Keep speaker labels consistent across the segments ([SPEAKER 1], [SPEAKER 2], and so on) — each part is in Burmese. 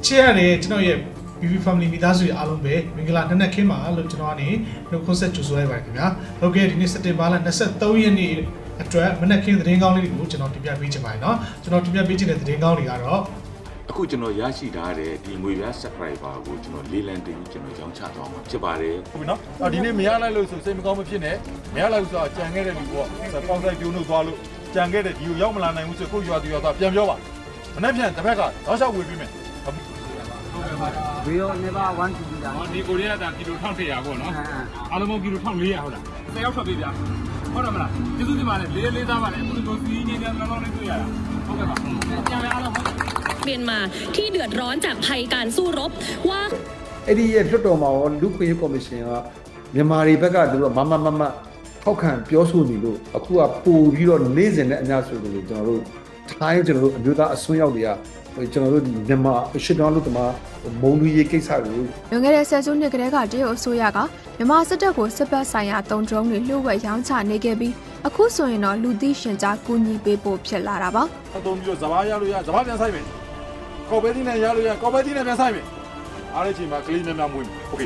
[SPEAKER 1] Chair, BB family မိသားစုအားလုံးပဲမင်္ဂလာနံနက်ခင်းပါလို့ကျွန်တော်ကနေနှုတ်ခွန်းဆက်ကြိုဆိုလိုက်ပါတယ်ခင်ဗျာဟုတ်ကဲ့ဒီနေ့စက်တင်ဘာလ23ရက်နေ့အတွက်မနက်ခင်းသတင်းကောင်းလေးတွေကိုကျွန်တော်တင်ပြပေးချင်ပါတယ်เนาะကျွန်တော်တင်ပြပေးချင်တဲ့သတင်းကောင်းတွေကတော့
[SPEAKER 2] အခုကျွန်တော်ရရှိထားတဲ့ဒီငွေပြား subscriber ကိုကျွန်တော်လေးလံတင်ပြီးကျွန်တော်ရောင်းချသွားမှာဖြစ်ပါတယ်
[SPEAKER 3] ဟုတ်ပြီเนาะဒီနေ့မရလိုက်လို့ဆိုစိတ်မကောင်းမဖြစ်နဲ့မရလိုက်ဆိုတော့ကြံခဲ့တဲ့လူပေါ့ပေါင်းဆိုင်ပြုံးလို့သွားလို့ကြံခဲ့တဲ့ဒီကိုရောက်မလာနိုင်ဘူးဆိုကိုရွာသူရွာသားပြန်ပြောပါမနေ့ပြန်တစ်ဖက်ကတော့ရှောက်ဝေပြီးမယ်
[SPEAKER 4] ဝေရောနေပါ1 kg တာ
[SPEAKER 5] ဒီကိုရီးယားကကီလို1100ပေါ့နော်အားလုံးကီလို1400ဟုတ်လား10ရောက်ထွက်ပြီဗျာဟုတ်တယ်မလားကျေးဇူးတင်ပါတယ်လေးသားပါတယ်အခုတို့စီးနေတယ်တော့လည်းတွေ့ရတာဟုတ်ကဲ့ပါပြန်လဲအားလုံး
[SPEAKER 6] เมียนมาที่เดือดร้อนจากภัยการสู้รบว่า
[SPEAKER 4] အဲ့ဒီရဲ့လွတ်တော်မှာရောလူခွင့်ရေးကော်မရှင်ကမြန်မာတွေဘက်ကသူတို့မထောက်ခံပြောဆိုနေလို့အခုကပို့ပြီးတော့နေ့စဉ်နဲ့အများဆိုလို့ကျွန်တော်တို့ထိုင်းကျွန်တော်တို့အမျိုးသားအစွန်းရောက်တွေကကျွန်တော်တို့မြန်မာရှစ်တောင်းလို့တမမုံလူရေးကိစ္စကို
[SPEAKER 7] လွန်ခဲ့တဲ့ဆယ်စုနှစ်ကတည်းကတရုတ်အစိုးရကမြန်မာစစ်တပ်ကိုစစ်ပတ်ဆိုင်ရာတုံ့ဒရုန်းတွေလှုပ်ဝက်ရောင်းချနေခဲ့ပြီးအခုဆိုရင်တော့လူသိရှင်ကြားကူညီပေးဖို့ဖြစ်လာတာပါ
[SPEAKER 3] အသုံးပြီးတော့ဇဘာရလို့ရဇဘာပြန်ဆိုင်မယ်ကော်ပဲတီနဲ့ရလို့ရကော်ပဲတီနဲ့ပြန်ဆိုင်မယ်အားရချိန်မှာကလေးများများမွေးမယ်โอเค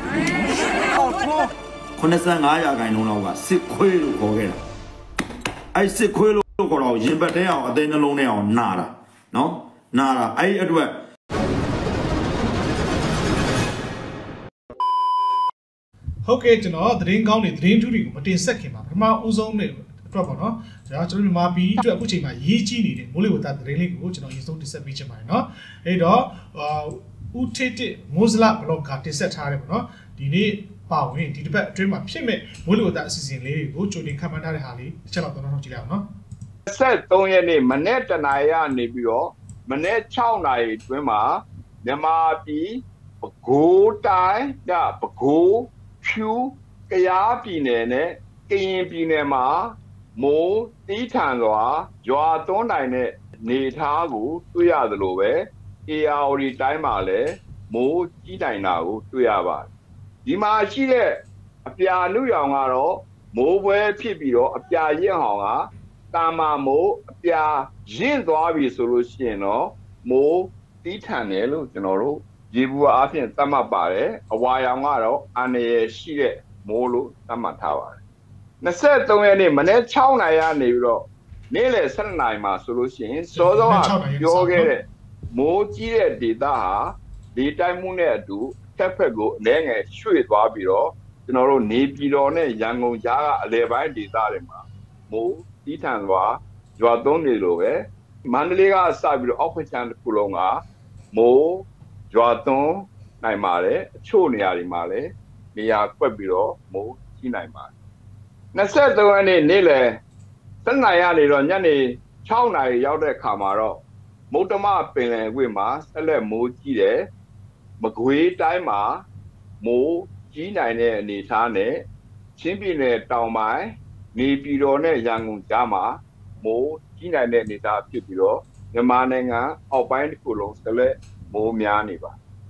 [SPEAKER 8] 95ရာခိုင်နှုန်းလောက်ကစစ်ခွေးလို့ခေါ်ခဲ့တာအဲ့စစ်ခွေးလို့ခေါ်တော့ရင်ပတ်တဲ့အောင်အသိနှလုံးနဲ့အောင်နာတာနော်နာတာအဲ့အတွက်
[SPEAKER 1] ဟုတ်ကဲ့ကျွန်တော်သတင်းကောင်းတွေသတင်းထူးတွေကိုမတင်ဆက်ခင်ပါပထမဦးဆုံးနဲ့အတွက်ပေါ့နော်ကျွန်တော်မြန်မာပြည်အတွက်အခုချိန်မှာရေးကြီးနေတဲ့မိုးလေဝသသတင်းလေးကိုကျွန်တော်အရင်ဆုံးတင်ဆက်ပေးချင်ပါတယ်နော်အဲ့တော့ဦးထေးတစ်မိုးစလဘလော့ကတင်ဆက်ထားတယ်ပေါ့နော်ဒီနေ့ပါဝင်ဒီတစ်ပတ်အတွင်းမှာဖြစ်မဲ့မိုးလေဝသအစီအစဉ်လေးတွေကိုကြိုတင်ခန့်မှန်းထားတဲ့ဟာလေးတစ်ချက်တော့တော့ကြည့်လိုက်အောင်နော်
[SPEAKER 9] 23ရက်နေ့မနေ့တနာရီကနေပြီးတော့မနေ့6နာရီအတွင်းမှာမြန်မာပြည်ပဲခူးတိုင်းကပဲခူးဖြူကယားပြည်နယ်နဲ့ကရင်ပြည်နယ်မှာမိုးတီးထန်စွာရွာသွန်းနိုင်တဲ့နေထားကိုတွေ့ရသလိုပဲ AR တိုင်းမှာလည်းမိုးကြီးနိုင်တာကိုတွေ့ရပါတယ်ဒီမှာရှိတဲ့အပြာနုရောင်ကတော့မိုးပွဲဖြစ်ပြီးတော့အပြာရင့်ဟောင်ကတာမာမိုးအပြာရင့်သွားပြီဆိုလို့ရှိရင်တော့မိုးတီးထန်တယ်လို့ကျွန်တော်တို့ရေဘူးအားဖြင့်သတ်မှတ်ပါတယ်အဝါရောင်ကတော့အန္တရာယ်ရှိတဲ့မိုးလို့သတ်မှတ်ထားပါတယ်23ရက်နေ့မနေ့6နာရီကနေပြီးတော့နေ့လယ်12နာရီမှာဆိုလို့ရှိရင်စောစောကပြောခဲ့တဲ့မိုးကြီးတဲ့ဒေသဟာဒီတိုင်းမှုနဲ့အတူတစ်ဖက်ကိုအလဲငယ်ရွှေ့သွားပြီးတော့ကျွန်တော်တို့နေပြည်တော်နဲ့ရန်ကုန်ကြားကအလဲပိုင်းဒေသတွေမှာမိုးတီးထန်စွာရွာသွန်းနေလို့ပဲမန္တလေးကစပြီးတော့အောက်ဖက်ချမ်းတစ်ခုလုံးကမိုးရွာသွန်းနိုင်ပါတယ်အချို့နေရာတွေမှာလည်းနေရာကွက်ပြီးတော့မိုးကြီးနိုင်ပါတယ်23ရက်နေ့နေ့လယ်7နာရီကနေတော့ညနေ6နာရီရောက်တဲ့အခါမှာတော့မုတ္တမပင်လယ်ကွေ့မှာဆက်လက်မိုးကြီးတယ်မကွေးတိုင်းမှာမိုးကြီးနိုင်တဲ့အနေအထားနဲ့ချင်းပြည်နယ်တောင်ပိုင်းနေပြည်တော်နဲ့ရန်ကုန်ကြားမှာမိုးကြီးနိုင်တဲ့အနေအထားဖြစ်ပြီးတော့မြန်မာနိုင်ငံအောက်ပိုင်းတစ်ခုလုံးဆက်လက်မိုးများနေပါ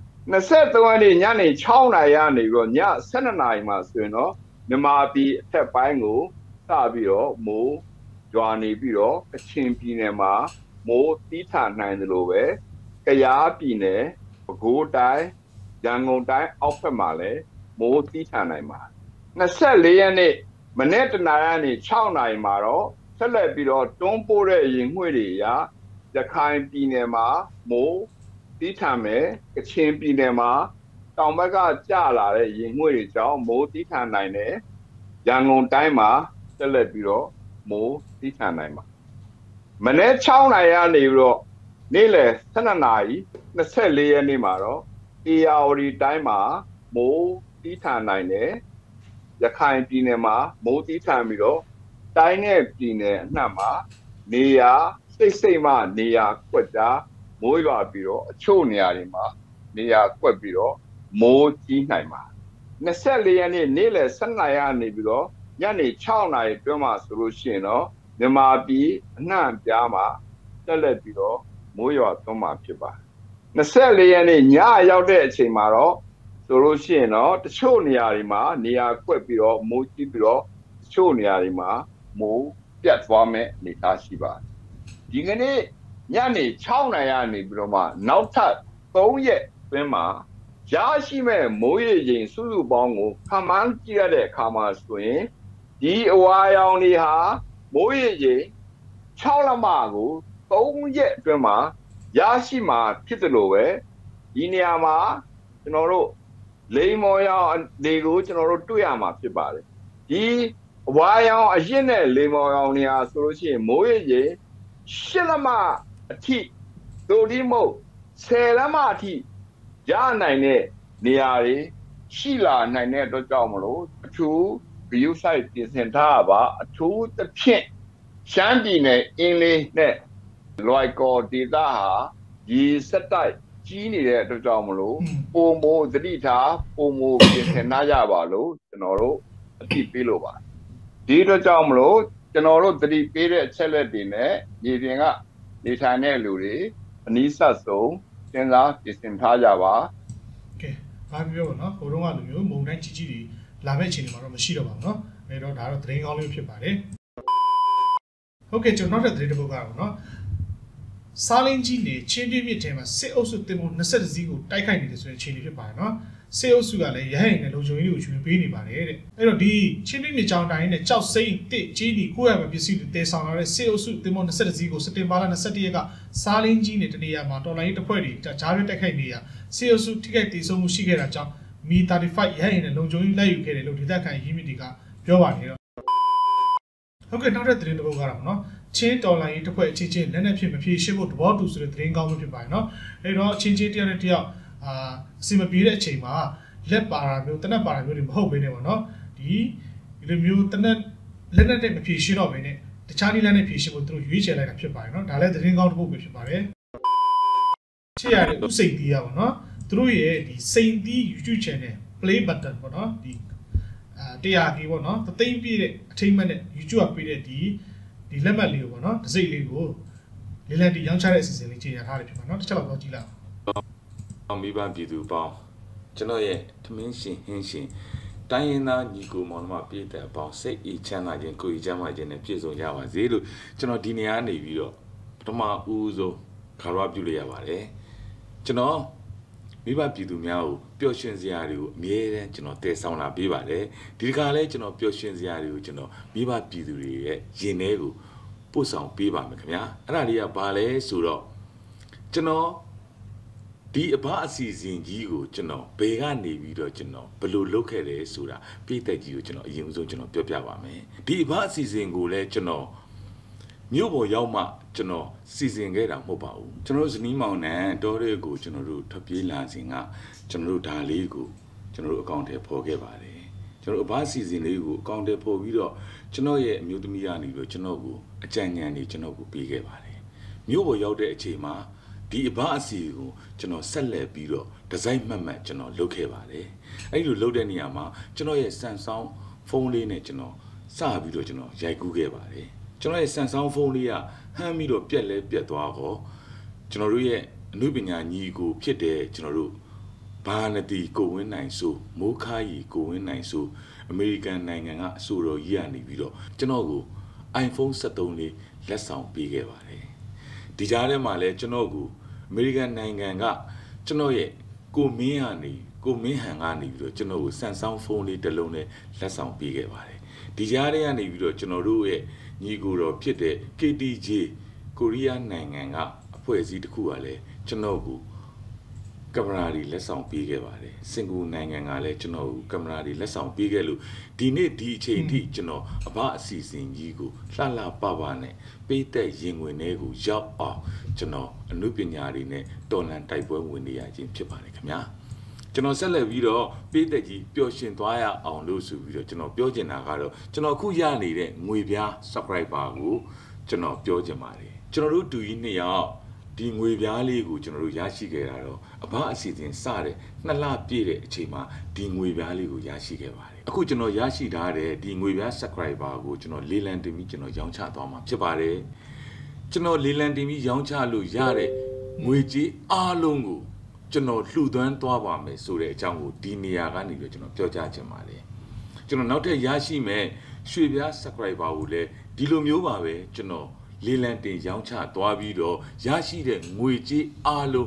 [SPEAKER 9] 23ရက်နေ့ညနေ6နာရီကနေပြီးတော့ည12နာရီမှာဆိုရင်တော့မြန်မာပြည်အထက်ပိုင်းကိုစပြီးတော့မိုးရွာနေပြီးတော့ကချင်ပြည်နယ်မှာမိုးတီးထန်နိုင်တယ်လို့ပဲကယားပြည်နယ်ပဲခူးတိုင်းရန်ကုန်တိုင်းအောက်ဘက်မှာလည်းမိုးတီးထန်နိုင်ပါ24ရက်နေ့မနေ့တနာရီကနေ6နာရီမှာတော့ဆက်လက်ပြီးတော့တွန်းပို့တဲ့ရင်ငွေ့တွေရာရခိုင်ပြည်နယ်မှာမိုးတီးထန်မယ်ကချင်ပြည်နယ်မှာတောင်ဘက်ကကျလာတဲ့ရင်ငွေ့တွေကြောင့်မိုးတီးထန်နိုင်တယ်ရန်ကုန်တိုင်းမှာဆက်လက်ပြီးတော့မိုးတီးထန်နိုင်ပါမနေ့6နာရီကနေပြီးတော့နေ့လယ်12နာရီ24ရက်နေ့မှာတော့ AR တိုင်းမှာမိုးတီးထန်နိုင်တယ်ရခိုင်ပြည်နယ်မှာမိုးတီးထန်ပြီးတော့တိုင်းနဲ့ပြည်နယ်အနှံ့မှာနေရာစိတ်မှနေရာကွက်ကြားမိုးရွာပြီးတော့အချို့နေရာတွေမှာနေရာကွက်ပြီးတော့မိုးကြီးနိုင်ပါ24ရက်နေ့နေ့လယ်12နာရီကနေပြီးတော့ညနေ6နာရီတွင်းမှာဆိုလို့ရှိရင်တော့မြန်မာပြည်အနှံ့ပြားမှာတက်လက်ပြီးတော့မိုးရွာသွန်းမှာဖြစ်ပါ24ရက်နေ့ညရောက်တဲ့အချိန်မှာတော့ဆိုလို့ရှိရင်တော့တချို့နေရာတွေမှာနေရာကွက်ပြီးတော့မိုးကြီးပြီးတော့တချို့နေရာတွေမှာမိုးပြတ်သွားမဲ့အနေအထားရှိပါတယ်ဒီကနေ့ညနေ6နာရီကနေပြီးတော့မှနောက်ထပ်3ရက်အတွင်းမှာရရှိမဲ့မိုးရေချိန်စုစုပေါင်းကိုခန့်မှန်းကြည့်ရတဲ့အခါမှာဆိုရင်ဒီအဝါရောင်တွေဟာမိုးရေချိန်6 လက်မကို3 ရက်အတွင်းမှာရရှိမှာဖြစ်တယ်လို့ပဲဒီနေရာမှာကျွန်တော်တို့လိမ္မော်ရောင်တွေကိုကျွန်တော်တို့တွေ့ရမှာဖြစ်ပါတယ်ဒီအဝါရောင်အရင်နဲ့လိမ္မော်ရောင်နေရာဆိုလို့ရှိရင်မိုးရေချိန်8 လက်မအထိသို့ဒီမဟုတ်10 လက်မအထိရနိုင်တဲ့နေရာတွေရှိလာနိုင်တဲ့အတွက်ကြောင့်မလို့အထူး view site ပြင်ဆင်ထားပါအထူးသဖြင့်ရှမ်းပြည်နယ်အင်းလေးနဲ့လွိုက်ကော်ဒေသဟာရေစက်တိုက်ကြီးနေတဲ့အတွက်ကြောင့်မလို့ပုံမိုးသတိထားပုံမိုးပြင်ဆင်ထားကြပါလို့ကျွန်တော်တို့အသိပေးလို့ပါဒီအတွက်ကြောင့်မလို့ကျွန်တော်တို့သတိပေးတဲ့အချက်လက်တွေနဲ့မြေပြင်ကနေထိုင်တဲ့လူတွေအနည်းဆက်ဆုံးစဉ်းစားပြင်ဆင်ထားကြပါ
[SPEAKER 1] ကဲဘာပြောပါနော်ဟိုတုန်းကလူမျိုးမုံတိုင်းကြီးကြီးတွေလာမဲ့အချိန်တွေမှာတော့မရှိတော့ပါဘူးเนาะအဲတော့ဒါတော့သတင်းကောင်းလေးဖြစ်ပါတယ်ဟုတ်ကဲ့ကျွန်တော်နောက်တဲ့သတင်းတစ်ပုဒ်ကတော့เนาะစားလင်းကြီးနေချင်းတွင်းမြစ်ထဲမှာစစ်အုပ်စုတင်မို့20စီးကိုတိုက်ခိုက်နေတယ်ဆိုတဲ့အခြေအနေဖြစ်ပါတယ်เนาะစစ်အုပ်စုကလည်းရဟရင်နဲ့လုံခြုံရေးကိုယူပေးနေပါတယ်တဲ့အဲ့တော့ဒီချင်းတွင်းမြစ်ကြောင်တိုင်းနဲ့ကြောက်စိမ့်တစ်ကြီးဒီကိုယ့်ရဲ့ပစ္စည်းတွေတည်ဆောင်လာတဲ့စစ်အုပ်စုတင်မို့20စီးကိုစက်တင်ဘာလ21ရက်ကစားလင်းကြီးနေတနေရာမှာတော်လိုင်းတစ်ဖွဲ့တွေဂျားရတိုက်ခိုက်နေရစစ်အုပ်စုထိခိုက်ဒေဆုံးမှုရှိခဲ့တာကြောင့်မီ35ရဟရင်နဲ့လုံခြုံရေးလက်ယူခဲ့တယ်လို့ဒေသခံရင်းမြစ်တွေကပြောပါတယ်တော့ဟုတ်ကဲ့နောက်တဲ့သတင်းတစ်ပုဒ်ကတော့เนาะချင်းတော်လိုင်းတစ်ဖွဲ့အချင်းချင်းလက်နက်ဖြင့်မဖြေရှင်းဖို့သဘောတူဆိုတဲ့သတင်းကောင်းမျိုးဖြစ်ပါတယ်เนาะအဲ့တော့အချင်းချင်းတယောက်နဲ့တယောက်အစီမပြေတဲ့အချိန်မှာလက်ပါတာမျိုးတနက်ပါတာမျိုးတွေမဟုတ်ဘဲနဲ့ပေါ့เนาะဒီလိုမျိုးတနက်လက်နက်နဲ့မဖြေရှင်းတော့ဘဲနဲ့တခြားနည်းလမ်းနဲ့ဖြေရှင်းဖို့သူတို့ရွေးချယ်လိုက်တာဖြစ်ပါတယ်เนาะဒါလည်းသတင်းကောင်းတစ်ပုဒ်ပဲဖြစ်ပါတယ်ချစ်ရတဲ့ဥစိတ်တီးရပါเนาะသူတို့ရဲ့ဒီစိန်တီး YouTube channel play button ပေါ့เนาะဒီ100 GB ပေါ့เนาะသသိန်းပြည့်တဲ့အထိမ့်မဲ့နဲ့ YouTube ကပေးတဲ့ဒီလက်မှတ်လေးကိုပေါ့เนาะတစ်စိတ်လေးကိုလေးလံတီရောင်းချတဲ့အစီအစဉ်လေးကြေညာထားတယ်ဖြစ်ပါเนาะတစ်ချက်လောက်တော့ကြည့်လိုက်
[SPEAKER 2] အောင်မိဘပြည်သူပေါင်းကျွန်တော်ရဲ့ထမင်းရှင်ဟင်းရှင်တိုင်းရင်းသားညီကိုမောင်နှမပြည်တဲ့အပေါင်းစိတ်အေးချမ်းသာခြင်းကိုယ်ကြီးချမ်းသာခြင်းနဲ့ပြည့်စုံကြပါစေလို့ကျွန်တော်ဒီနေရာနေပြီးတော့ပထမဦးဆုံးခါရဝပြုလိုက်ရပါတယ်ကျွန်တော်မိဘပြည်သူများကိုပျော်ရွှင်စရာတွေကိုအမြဲတမ်းကျွန်တော်တည်ဆောင်လာပေးပါတယ်ဒီတစ်ခါလဲကျွန်တော်ပျော်ရွှင်စရာတွေကိုကျွန်တော်မိဘပြည်သူတွေရဲ့ရင်ထဲကိုပို့ဆောင်ပေးပါမယ်ခင်ဗျာအဲ့ဒါလေးကဘာလဲဆိုတော့ကျွန်တော်ဒီအဘအစီအစဉ်ကြီးကိုကျွန်တော်ဘယ်ကနေပြီးတော့ကျွန်တော်ဘယ်လိုလုပ်ခဲ့လဲဆိုတာပြည်သက်ကြီးကိုကျွန်တော်အရင်ဆုံးကျွန်တော်ပြောပြပါမယ်ဒီအဘအစီအစဉ်ကိုလည်းကျွန်တော်မြို့ပေါ်ရောက်မှကျွန်တော်စီစဉ်ခဲ့တာမဟုတ်ပါဘူးကျွန်တော်ဇနီးမောင်နှံတောတဲ့ကိုကျွန်တော်တို့ထွက်ပြေးလာစဉ်ကကျွန်တော်တို့ဒါလေးကိုကျွန်တော်တို့အကောင့်ထဲပေါ်ခဲ့ပါတယ်ကျွန်တော်အဘအစီအစဉ်လေးကိုအကောင့်ထဲပေါ်ပြီးတော့ကျွန်တော်ရဲ့အမျိုးသမီးကနေပြီးတော့ကျွန်တော်ကိုအကြံဉာဏ်တွေကျွန်တော်ကိုပေးခဲ့ပါတယ်မြို့ပေါ်ရောက်တဲ့အချိန်မှာဒီအဘအစီကိုကျွန်တော်ဆက်လက်ပြီးတော့ဒီဇိုင်းမှတ်မှတ်ကျွန်တော်လုပ်ခဲ့ပါတယ်အဲ့ဒီလိုလုပ်တဲ့နေရာမှာကျွန်တော်ရဲ့ Samsung ဖုန်းလေးနဲ့ကျွန်တော်စပြီးတော့ကျွန်တော်ရိုက်ကူးခဲ့ပါတယ်ကျွန်တော်ရဲ့ Samsung ဖုန်းလေးကဟမ်းပြီးတော့ပြက်လဲပြက်သွားတော့ကျွန်တော်တို့ရဲ့အနုပညာညီကိုဖြစ်တဲ့ကျွန်တော်တို့ဘာနတီကိုဝင်းနိုင်ဆိုမိုးခါရီကိုဝင်းနိုင်ဆိုအမေရိကန်နိုင်ငံကအဆိုတော်ကြီးကနေပြီးတော့ကျွန်တော်ကို iPhone 73လေးလက်ဆောင်ပေးခဲ့ပါတယ်ဒီကြားထဲမှာလည်းကျွန်တော်ကိုအမေရိကန်နိုင်ငံကကျွန်တော်ရဲ့ကိုမင်းဟန်ကနေပြီးတော့ကျွန်တော်ကို Samsung ဖုန်းလေးတစ်လုံးနဲ့လက်ဆောင်ပေးခဲ့ပါတယ်ဒီကြားထဲကနေပြီးတော့ကျွန်တော်တို့ရဲ့ညီကိုတော်ဖြစ်တဲ့ KTJ ကိုရီးယားနိုင်ငံကအဖွဲ့အစည်းတစ်ခုကလည်းကျွန်တော်ကိုကင်မရာတွေလက်ဆောင်ပေးခဲ့ပါတယ်စင်ကာပူနိုင်ငံကလည်းကျွန်တော်ကိုကင်မရာတွေလက်ဆောင်ပေးခဲ့လို့ဒီနေ့ဒီအချိန်ထိကျွန်တော်အဘအစီအစဉ်ကြီးကိုလှလှပပနဲ့ပေးတဲ့ရင်ဝင်တွေကိုရောက်အောင်ကျွန်တော်အမှုပညာတွေနဲ့တော်လန်တိုက်ပွဲဝင်နေရခြင်းဖြစ်ပါတယ်ခင်ဗျာကျွန်တော်ဆက်လက်ပြီးတော့ပေးတဲ့ကြီးပျော်ရွှင်သွားရအောင်လို့ဆိုပြီးတော့ကျွန်တော်ပြောချင်တာကတော့ကျွန်တော်အခုရနေတဲ့ငွေပြား subscriber ကိုကျွန်တော်ပြောချင်ပါတယ်ကျွန်တော်တို့တူကြီး2ယောက်ဒီငွေပြားလေးကိုကျွန်တော်တို့ရရှိခဲ့တာတော့အဘအစီအစဉ်စတဲ့2လပြည့်တဲ့အချိန်မှာဒီငွေပြားလေးကိုရရှိခဲ့ပါတယ်အခုကျွန်တော်ရရှိထားတဲ့ဒီငွေပြား subscriber ကိုကျွန်တော်လေးလံတင်ပြီးကျွန်တော်ရောင်းချသွားမှာဖြစ်ပါတယ်ကျွန်တော်လေးလံတင်ပြီးရောင်းချလို့ရတဲ့ငွေကြေးအားလုံးကိုကျွန်တော်လှူဒန်းသွားပါမယ်ဆိုတဲ့အကြောင်းကိုဒီနေရာကနေပြီးကျွန်တော်ပြောကြားချင်ပါတယ်ကျွန်တော်နောက်ထပ်ရရှိမဲ့ရွှေပြား subscriber ကိုလည်းဒီလိုမျိုးပါပဲကျွန်တော်လေးလံတင်ရောင်းချသွားပြီးတော့ရရှိတဲ့ငွေကြေးအားလုံး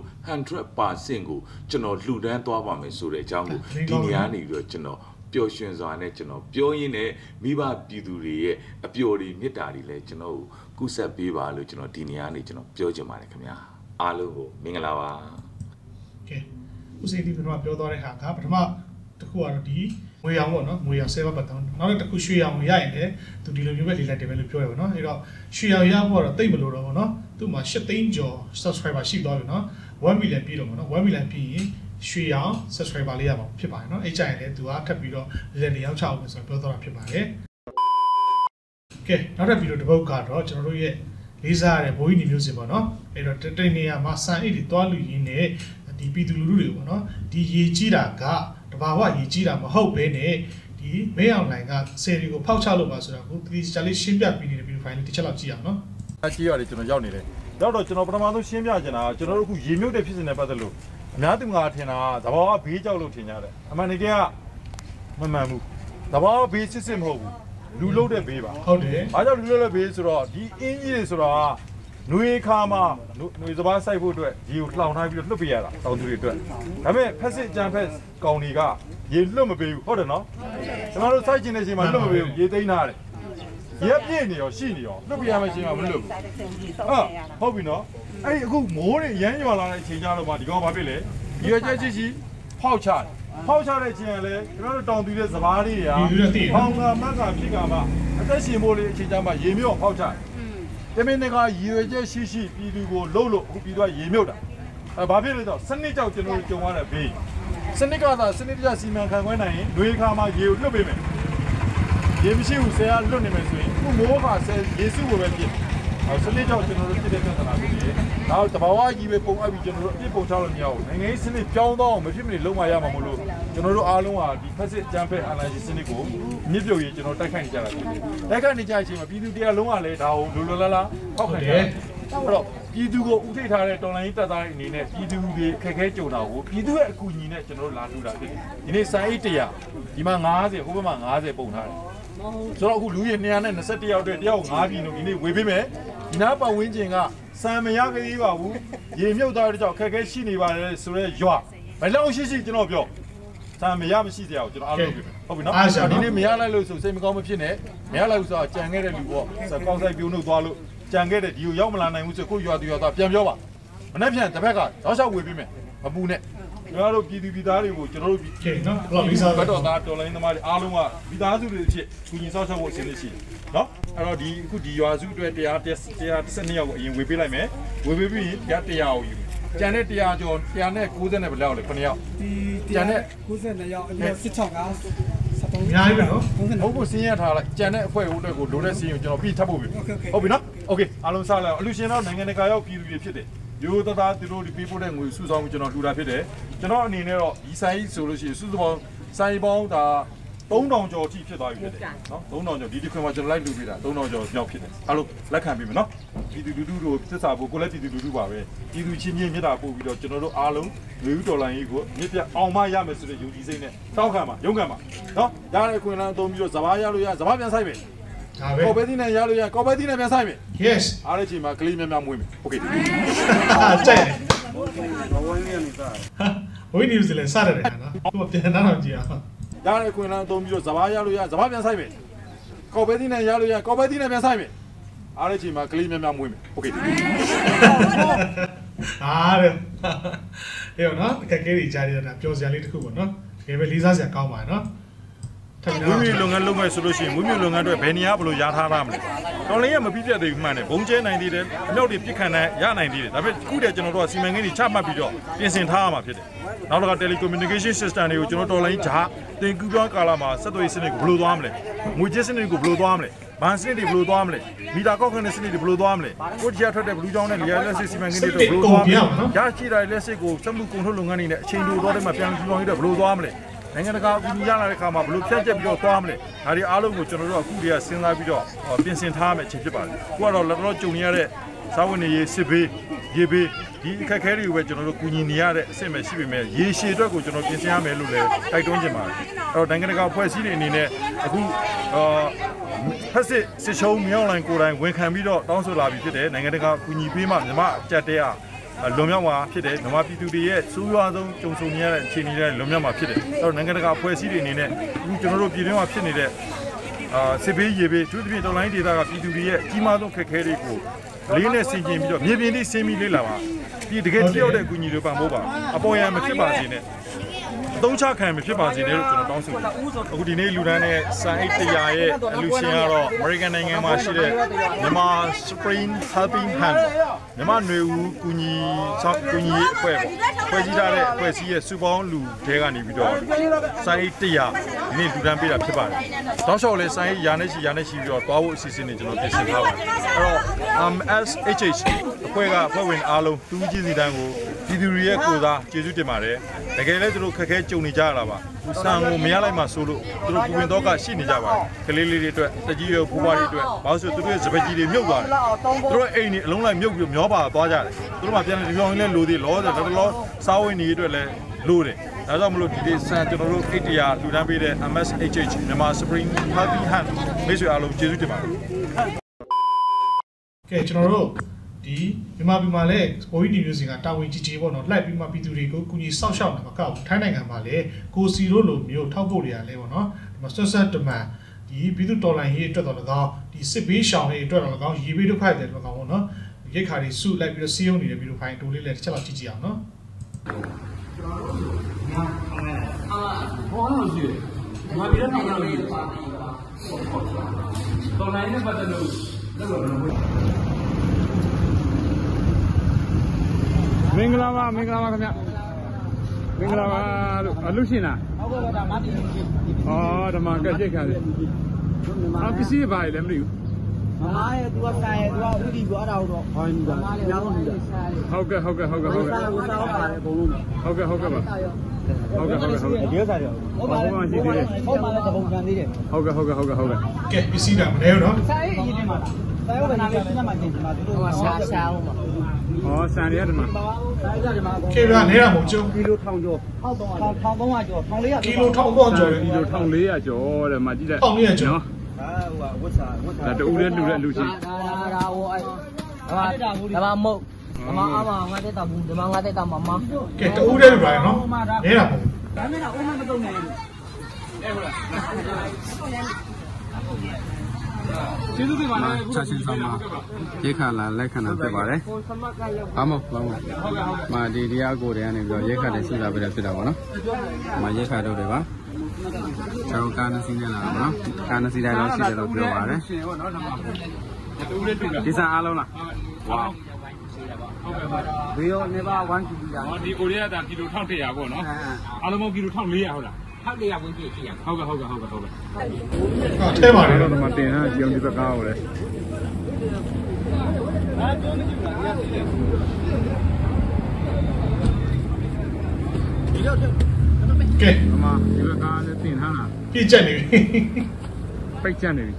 [SPEAKER 2] 100% ကိုကျွန်တော်လှူဒန်းသွားပါမယ်ဆိုတဲ့အကြောင်းကိုဒီနေရာနေပြီးတော့ကျွန်တော်ပျော်ရွှင်စွာနဲ့ကျွန်တော်ပြောရင်းနဲ့မိဘပြည်သူတွေရဲ့အပျော်တွေမေတ္တာတွေလည်းကျွန်တော်ကိုကူးဆက်ပေးပါလို့ကျွန်တော်ဒီနေရာနေကျွန်တော်ပြောချင်ပါတယ်ခင်ဗျာအားလုံးကိုမင်္ဂလာပါ
[SPEAKER 1] ကဲဦးစိန်ဒီကပြောသွားတဲ့ဟာကပထမတစ်ခုကတော့ဒီငွေရောင်ပေါ့နော်ငွေရောင်7ဘတ်တောင်းနောက်တစ်ခုရွှေရောင်ကိုရရင်လည်းသူဒီလိုမျိုးပဲလေးလိုက်တယ်ပဲလို့ပြောရပါတော့အဲ့တော့ရွှေရောင်ရဖို့တော့တိတ်မလို့တော့ဘောနော်သူ့မှာ8သိန်းကျော် subscriber ရှိသွားပြီနော်1 million ပြည့်တော့ဘောနော်1 million ပြည့်ရင်ရွှေရောင် subscriber လေးရမှာဖြစ်ပါတယ်နော်အဲ့ကြရင်လည်းသူကထပ်ပြီးတော့လက်နေရောက်ချအောင်ဆိုတော့ပြောတော့တာဖြစ်ပါတယ်ကဲနောက်တစ်ဗီဒီယိုတစ်ပုဒ်ကတော့ကျွန်တော်တို့ရဲ့လေးစားရတဲ့ဘိုးကြီးနေမျိုးစင်ပေါ့နော်အဲ့တော့တိတ်နေရမှာစံအိတ်တွေတွားလူရင်းနဲ့ဒီပြည်သူလူထုတွေပေါ့နော်ဒီရေကြီးတာကတဘာဝရေကြီးတာမဟုတ်ဘဲနဲ့ဒီမဲအောင်လိုင်ကဆယ်ရီကိုဖောက်ချလို့ပါဆိုတော့ကိုဒီချာလေးရှင်းပြပြီးနေတဲ့ဗီဒီယိုဖိုင်လေးတစ်ချက်လောက်ကြည့်အောင်နော်
[SPEAKER 3] အကြီးရတယ်ကျွန်တော်ရောက်နေတယ်ရောက်တော့ကျွန်တော်ပထမဆုံးရှင်းပြချင်တာကျွန်တော်တို့အခုရေမြုပ်တဲ့ဖြစ်စဉ်နဲ့ပတ်သက်လို့အများသူငါထင်တာသဘာဝဘေးကြောက်လို့ထင်ကြတယ်အမှန်တကယ်ကမမှန်ဘူးသဘာဝဘေးစစ်မဟုတ်ဘူးလူလုံးတဲ့ဘေးပါ
[SPEAKER 1] ဟုတ်တယ်
[SPEAKER 3] အားကြောင့်လူလုံးတဲ့ဘေးဆိုတော့ဒီအင်းကြီးတွေဆိုတော့နွေခါမှာနွေစပားစိုက်ဖို့အတွက်ရေကိုလှောင်ထားပြီးတော့လွတ်ပေးရတာတောင်သူတွေအတွက်ဒါပေမဲ့ဖက်စစ်ကြမ်းဖက်ကောင်တွေကရေလွတ်မပေးဘူးဟုတ်တယ်နော်ကျွန်တော်တို့စိုက်ကျင်တဲ့အချိန်မှာလွတ်မပေးဘူးရေသိမ်းထားတယ်ရေပြည့်နေရောရှိနေရောလွတ်ပြရမယ့်အချိန်မှာမလွတ်ဘူးဟုတ်ပြီနော်အဲ့ဒီအခုမိုးတွေရမ်းရွာလာတဲ့အချိန်ကြတော့မှဒီကောင်ဘာဖြစ်လဲရေကြက်ချီဖောက်ချတယ်ဖောက်ချတဲ့အချိန်ကလည်းကျွန်တော်တို့တောင်သူတွေစပားတွေကဖောင်ကမက်ကဖြစ်ကမှအသက်ရှင်ဖို့လေးအချိန်ကြမှာရေမြော့ဖောက်ချတယ်တမင်ကရေရွယ်ချက်ရှိပြည်သူကိုလှုပ်လို့အခုပြည်သူကရေမြုပ်တာဘာဖြစ်လဲတော့စနစ်ကြောက်ကျွန်တော်တို့ကြုံရတဲ့ဘေးစနစ်ကသာစနစ်တကျစီမံခန့်ခွဲနိုင်ရင်လွေခါမှာရေကိုလွတ်ပေးမယ်ရေမရှိဘူးဆယ်ကလွတ်နေမယ်ဆိုရင်ခုမိုးခါဆယ်ရေစုကိုပဲဖြစ်စနစ်ကြောက်ကျွန်တော်တို့ဖြစ်တဲ့ပြဿနာတွေနောက်တဘာဝကြီးပဲပုံအပ်ပြီးကျွန်တော်တို့အပြစ်ပုံချလို့မရဘူးနိုင်ငံရေးစနစ်ပြောင်းတော့မဖြစ်မနေလုံးဝရမှာမလို့ကျွန်တော်တို့အားလုံးဟာဒီဖက်စစ်ကြမ်းဖက်အာဏာရှင်စနစ်ကိုမြစ်ပြုတ်ရေးကျွန်တော်တိုက်ခိုက်နေကြတာဖြစ်တယ်တိုက်ခိုက်နေကြတဲ့အချိန်မှာပြည်သူတရားလုံးကလည်းဒါကိုလိုလိုလားလားဖောက်ခံတယ်အဲ့တော့ပြည်သူကိုဥထိတ်ထားတဲ့တော်လိုင်းတပ်သားတွေအနေနဲ့ပြည်သူတွေခက်ခဲကြုံတာကိုပြည်သူရဲ့အကူအညီနဲ့ကျွန်တော်တို့လာထူတာဖြစ်တယ်ဒီနေ့စိုင်းအိတ်100ဒီမှာ90ဟိုဘက်မှာ90ပုံထားတယ်ဆိုတော့အခုလူကြီး221ယောက်အတွက်တယောက်9ပြည်လို့ဒီနေ့ဝေပေးမယ်ဒီနားပတ်ဝန်းကျင်ကစံမရကလေးပါဘူးရေမြုပ်သွားတဲ့ကြောင့်ခက်ခဲရှိနေပါတယ်ဆိုတော့ရွာဘယ်လောက်ရှိကျွန်တော်ပြောစံမရမရှိစရာကိုကျွန်တော်အားလုံးပြောဟုတ်ပြီနော်ဒီနေ့မရလိုက်လို့ဆိုစိတ်မကောင်းမဖြစ်နဲ့မရလိုက်ဘူးဆိုတော့ကြံခဲ့တဲ့လူပေါ့ကောင်းဆိုင်ပြုံးလို့သွားလို့ကြံခဲ့တဲ့ဒီကိုရောက်မလာနိုင်ဘူးဆိုကိုရွာသူရွာသားပြန်ပြောပါမနေ့ပြန်တစ်ဖက်ကတောက်လျှောက်ဝေပေးမယ်မပူနဲ့ကျွန်တော်တို့ပြည်သူပြည်သားတွေကိုကျွန်တော်တို့
[SPEAKER 1] ကဲနော်ဘလော့လီစာ
[SPEAKER 3] ဘတ်တော်သားတော်လိုင်းသမားတွေအားလုံးကပြည်သားစုတွေဖြစ်ကူညီဆောက်ရှောက်ဖို့အစီအစဉ်ရှိတယ်နော်အဲ့တော့ဒီအခုဒီရွာစုအတွက်112ယောက်ကိုအရင်ဝေပေးလိုက်မယ်ဝေပေးပြီး100ကိုယူကျန်တဲ့100ကျော်190နဲ့ဘယ်လောက်လဲ9ယောက်
[SPEAKER 10] ဒီကျန်တဲ့92ယောက်အမြဲ16က
[SPEAKER 1] အများကြီးပဲနော်
[SPEAKER 3] ဟုတ်ကိုစင်းရထားလိုက်ကျန်တဲ့အဖွဲ့ဦးအတွက်ကိုလိုတဲ့စင်းကိုကျွန်တော်ပြီးထပ်ဖို့ပြီဟုတ်ပြီနော်โอเคအားလုံးစားလိုက်အောင်အလူရှင်တော့နိုင်ငံတကာရောက်ပြည်သူတွေဖြစ်တယ်ရိုးသားသူတို့ဒီပေးပို့တဲ့ငွေစုဆောင်းပြီးကျွန်တော်လှူတာဖြစ်တယ်ကျွန်တော်အနေနဲ့တော့ဒီဆိုင်ဆိုလို့ရှိရင်စုစုပေါင်းဆိုင်ပေါင်းဒါ3000ကျော်အထိဖြစ်သွားပြီဖြစ်တယ်နော်3000ကျော်ဒီတစ်ခွင်မှာကျွန်တော်လိုက်လှူပေးတာ3000ကျော်မြောက်ဖြစ်တယ်အားလုံးလက်ခံပေးမယ်နော်ပြည်သူလူထုတို့သစ္စာဖို့ကိုလည်းပြည်သူလူထုပါပဲပြည်သူချင်းချင်းမြတ်တာပို့ပြီးတော့ကျွန်တော်တို့အားလုံးလူဦးတော်လိုင်းကြီးကိုမြစ်ပြအောင်မရမယ်ဆိုတဲ့ယုံကြည်စိတ်နဲ့တောင်းခံပါရုံးခံပါနော်ဒါနဲ့ခွင်လန်းအသုံးပြီးတော့စဘာရလို့ရစဘာပြန်ဆိုင်မယ်
[SPEAKER 1] ဒါပဲ
[SPEAKER 3] ကော်ပဲသီးနဲ့ရလို့ရကော်ပဲသီးနဲ့ပြန်ဆိုင်မယ်
[SPEAKER 1] yes
[SPEAKER 3] အားလည်းချိန်မှာကလေးများများမွေးမယ်โอเค
[SPEAKER 1] ကြိုက်ဝိုင်းနေစလဲစားရတယ်နော်သူပြန်လာတော့ကြည့်အောင်
[SPEAKER 3] ဒါနဲ့ခွင်လန်းအသုံးပြီးတော့စဘာရလို့ရစဘာပြန်ဆိုင်မယ်ကော်ပဲသီးနဲ့ရလို့ရကော်ပဲသီးနဲ့ပြန်ဆိုင်မယ်အားလည်းချိန်မှာကလေးများများမွေးမယ်โอเค
[SPEAKER 1] အားရအေးနော်ကဲကဲကြီးကြားရတာပျော်စရာလေးတစ်ခုပေါ့နော်တကယ်ပဲလေးစားစရာကောင်းပါနော်
[SPEAKER 3] မွေးမြူလုပ်ငန်းလုပ်မယ်ဆိုလို့ရှိရင်မွေးမြူလုပ်ငန်းတွေဘယ်နေရာဘယ်လိုရထားရမလဲတော်လည်းမပြည့်ပြတ်သေးဘူးမှန်တယ်ဘုံကျဲနိုင်သေးတယ်အမြောက်တွေပြစ်ခံနိုင်ရနိုင်သေးတယ်ဒါပေမဲ့ခုတည်းကျွန်တော်တို့ကစီမံကိန်းတွေချမှတ်ပြီးတော့ပြင်ဆင်ထားရမှာဖြစ်တယ်နောက်တစ်ခါ telecommunication system တွေကိုကျွန်တော်တော်လိုင်းဂျာတင်ကူပြောင်းကာလာမှာဆက်သွယ်ရေးစနစ်ကိုဘယ်လိုသွားမလဲငွေကြေးစနစ်ကိုဘယ်လိုသွားမလဲဘဏ်စနစ်တွေဘယ်လိုသွားမလဲမီတာကောက်ခံတဲ့စနစ်တွေဘယ်လိုသွားမလဲကိုတရားထွက်တဲ့ဘလူးချောင်းနဲ့လျာလက်စစ်စီမံကိန်းတွေဘယ်လိုသွားမလဲရရှိတဲ့လက်စစ်ကိုစက်မှုကုန်ထုတ်လုပ်ငန်းတွေနဲ့အချိန်တိုတော့တဲ့မှာပြန်ပြီးပြောင်းရတဲ့ဘယ်လိုသွားမလဲနိုင်ငံတကာအကူအညီရလာတဲ့အခါမှာဘယ်လိုဖြန့်ကျက်ပြီးတော့သွားမလဲဒါတွေအားလုံးကိုကျွန်တော်တို့အခုတည်းကစဉ်းစားပြီးတော့ပြင်ဆင်ထားမယ်အချိန်ဖြစ်ပါတယ်ခုကတော့လက်တော်ကြုံနေရတဲ့စာဝန်တွေစစ်ဘေးရေဘေးဒီအခက်အခဲတွေကိုပဲကျွန်တော်တို့ကူညီနေရတဲ့အဆင့်ပဲရှိပေမဲ့ရေရှည်အတွက်ကိုကျွန်တော်ပြင်ဆင်ရမယ်လို့လည်းတိုက်တွန်းချင်ပါတယ်အဲ့တော့နိုင်ငံတကာအဖွဲ့အစည်းတွေအနေနဲ့အခုဖက်စစ်ချုံမြောင်းလိုင်းကိုယ်တိုင်ဝန်ခံပြီးတော့တောင်းဆိုလာပြီးဖြစ်တယ်နိုင်ငံတကာကူညီပေးမှမြန်မာအကြက်တဲလွန်မြောက်မှာဖြစ်တယ်မြန်မာပြည်သူတွေရဲ့ဆိုးရွားဆုံးကြုံဆုံနေရတဲ့အခြေအနေတွေလွန်မြောက်မှာဖြစ်တယ်အဲ့တော့နိုင်ငံတကာအဖွဲ့အစည်းတွေအနေနဲ့အခုကျွန်တော်တို့ပြည်တွင်းမှာဖြစ်နေတဲ့စစ်ဘေးရေဘေးသူတို့ပြည်တော်လိုင်းဒေသကပြည်သူတွေရဲ့ကြီးမားဆုံးခက်ခဲတွေကိုလေးနဲ့ဆင်ခြင်ပြီးတော့မြေပြင်လေးဆင်းပြီးလေးလာပါဒီတကယ်တယောက်တဲ့အကူအညီတွေပံ့ပိုးပါအပေါ်ရန်မဖြစ်ပါစေနဲ့အသုံးချခံမဖြစ်ပါစေနဲ့လို့ကျွန်တော်တောင်းဆိုတယ်အခုဒီနေ့လူတန်းနဲ့စံအိတ်100ရဲ့အလူရှင်ကတော့ American နိုင်ငံမှာရှိတဲ့မြန်မာ Spring Helping Hand မြန်မာຫນွေဦးကူညီအဖွဲ့ပေါ့ဖွဲ့စည်းထားတဲ့အဖွဲ့အစည်းရဲ့စုပေါင်းလူတွေကနေပြီးတော့စံအိတ်100ဒီနေ့လူတန်းပေးတာဖြစ်ပါတယ်တောင်းလျှောက်လဲစံအိတ်ရာနဲ့ရှိပြီးတော့သွားဖို့အစီအစဉ်တွေကျွန်တော်ပြင်ဆင်ထားပါတယ်အဲ့တော့ MSHH အဖွဲ့ကအဖွဲ့ဝင်အားလုံးသူကြီးစီတန်းကိုပြည်သူတွေရဲ့ကိုယ်စားကျေးဇူးတင်ပါတယ်တကယ်လည်းသူတို့ခက်ခဲကြုံနေကြရတာပါစံကိုမရလိုက်မှဆိုလို့သူတို့ပြည်ဝင်တော့ကရှိနေကြပါတယ်ကလေးလေးတွေအတွက်တကြီးရွယ်ဖိုးဖွားတွေအတွက်ဘာလို့ဆိုသူတို့ရဲ့စပက်ကြီးတွေမြုပ်သွားတယ်သူတို့အိမ်တွေအလုံးလိုက်မြုပ်ပြီးမျောပါသွားကြတယ်သူတို့မှပြန်ဒီကောင်လေးလိုသေးလောဆိုတော့စားဝိုင်းနေအတွက်လည်းလိုတယ်ဒါကြောင့်မလို့ဒီစံကျွန်တော်တို့800လူတန်းပေးတဲ့ MSHH မြန်မာ Spring Helping Hand မိတ်ဆွေအားလုံးကျေးဇူးတင်ပါတယ်
[SPEAKER 1] ကဲကျွန်တော်တို့ဒီမြန်မာပြည်မှာလည်းဘိုးကြီးဒီမျိုးစင်ကတာဝန်ကြီးကြီးပေါ့နော်လိုက်ပြီးမှပြည်သူတွေကိုကူညီစောင့်ရှောက်နေမှာကောက်ထိုင်းနိုင်ငံမှာလည်းကိုစီတို့လိုမျိုးထောက်ဖို့တွေကလည်းပေါ့နော်ဒီမှာဆက်တမန်ဒီပြည်သူတော်လှန်ရေးအတွက်တော့၎င်းဒီစစ်ဘေးရှောင်တွေအတွက်တော့၎င်းရေဘေးဒုက္ခတွေအတွက်၎င်းပေါ့နော်ရိတ်ခါတွေစုလိုက်ပြီးတော့စီးရုံနေတဲ့ပြီးတော့ဖိုင်တိုးလေးလည်းတစ်ချက်လောက်ကြည့်ကြည့်အောင်နော်
[SPEAKER 5] ဘောလုံးရှိတယ်ဒီမှာပြည်ထောင်စုရေးတော်လိုင်းနဲ့ပတ်သက်လို့မင်္ဂလာပါခင်ဗျမင်္ဂလာပါလို့အလူရှင်လားဟုတ်ကဲ့ဒါမတင်ရှင်ဩဓမ္မကကြိတ်ခါတယ်အပစ္စည်းပါလေမသိဘူးမားရဲ့သူကဆိုင်ရဲ့သူကဥတီပြောတာတော့ဟောင်းနေတာအများဆုံးနေတာဟုတ်ကဲ့စားပါတယ်အကုန်လုံးဟုတ်ကဲ့ပါဟုတ်ကဲ့ဒီစားရောဟုတ်ပါရှိသေးတယ်ဟုတ်ပါလည်းတပုံချန်သေးတယ်ဟုတ်ကဲ့
[SPEAKER 1] ကဲပစ္စည်းတာမနေဘူးနော်
[SPEAKER 5] ဆိုင်အရင်လေးမှာဆိုင်ရောကနားလေးစဉ်းစားမှတင်မှာသူတို့ရှာအောင်ပါဟောဆန်ရတယ်မှာ
[SPEAKER 1] ကေဗျာနေတာမဟုတ်ကျုံ
[SPEAKER 5] ကီလို1000ကျော်1300ကျော်1400
[SPEAKER 1] ကီလို1000ကျော်
[SPEAKER 5] ကီလို1400ကျော်တဲ့မှာကြည့်လိုက်
[SPEAKER 1] 1400ကျော်
[SPEAKER 5] နော်ဟိုကဝတ်စာတူဦးတဲ့လူတဲ့လူချင်းဒါဟိုအဲ့ဒါမမုတ်ဓမ္မအားမငါတက်တာဘူးဓမ္မငါတက်တာမမ
[SPEAKER 1] ကဲတူဦးတဲ့လူပါနော်နေတာပေါ့
[SPEAKER 5] ဒါနဲ့တော့အုံးမတုံနေဘူးအဲ့ဟုတ်လားကျေးဇူးတင်ပါတယ်
[SPEAKER 11] ချက်ချင်းဆောင်မှာရိတ်ခါလာလက်ခံတာဖြစ်ပါတယ်ဘာမမာဒီတရားကိုတွေကနေပြီးတော့ရိတ်ခါတွေစုလာပြီးတော့ဖြစ်တာပေါ့နော်မာရိတ်ခါတို့တွေပါကျွန်တော်ကားနစီနဲ့လာတာပေါ့နော်ကားနစီတိုင်းတော့ရှိတယ်လို့ပြောပါတယ်ဒီစားအားလုံးလားဝါဝေရောနေပါ1 kg လာ
[SPEAKER 5] ဒီကိုရီးယားတာကီလို1100ပေါ့နော်အားလုံးပေါင်းကီလို1400ဟုတ်လား1400ဝင်ပြည့်ရှိရဟုတ်ကဲ့
[SPEAKER 1] ထဲပါတယ်
[SPEAKER 11] တော့ဒီမှာတင်ထားကြည့်အောင်ဒီဘက်ကားကိုလေ
[SPEAKER 1] ကဲ
[SPEAKER 11] ဒီမှာဒီဘက်ကားလည်းတင်ထားတာ
[SPEAKER 1] ပြည့်ကျက်နေပြီ
[SPEAKER 11] ပိတ်ကျက်နေပြီ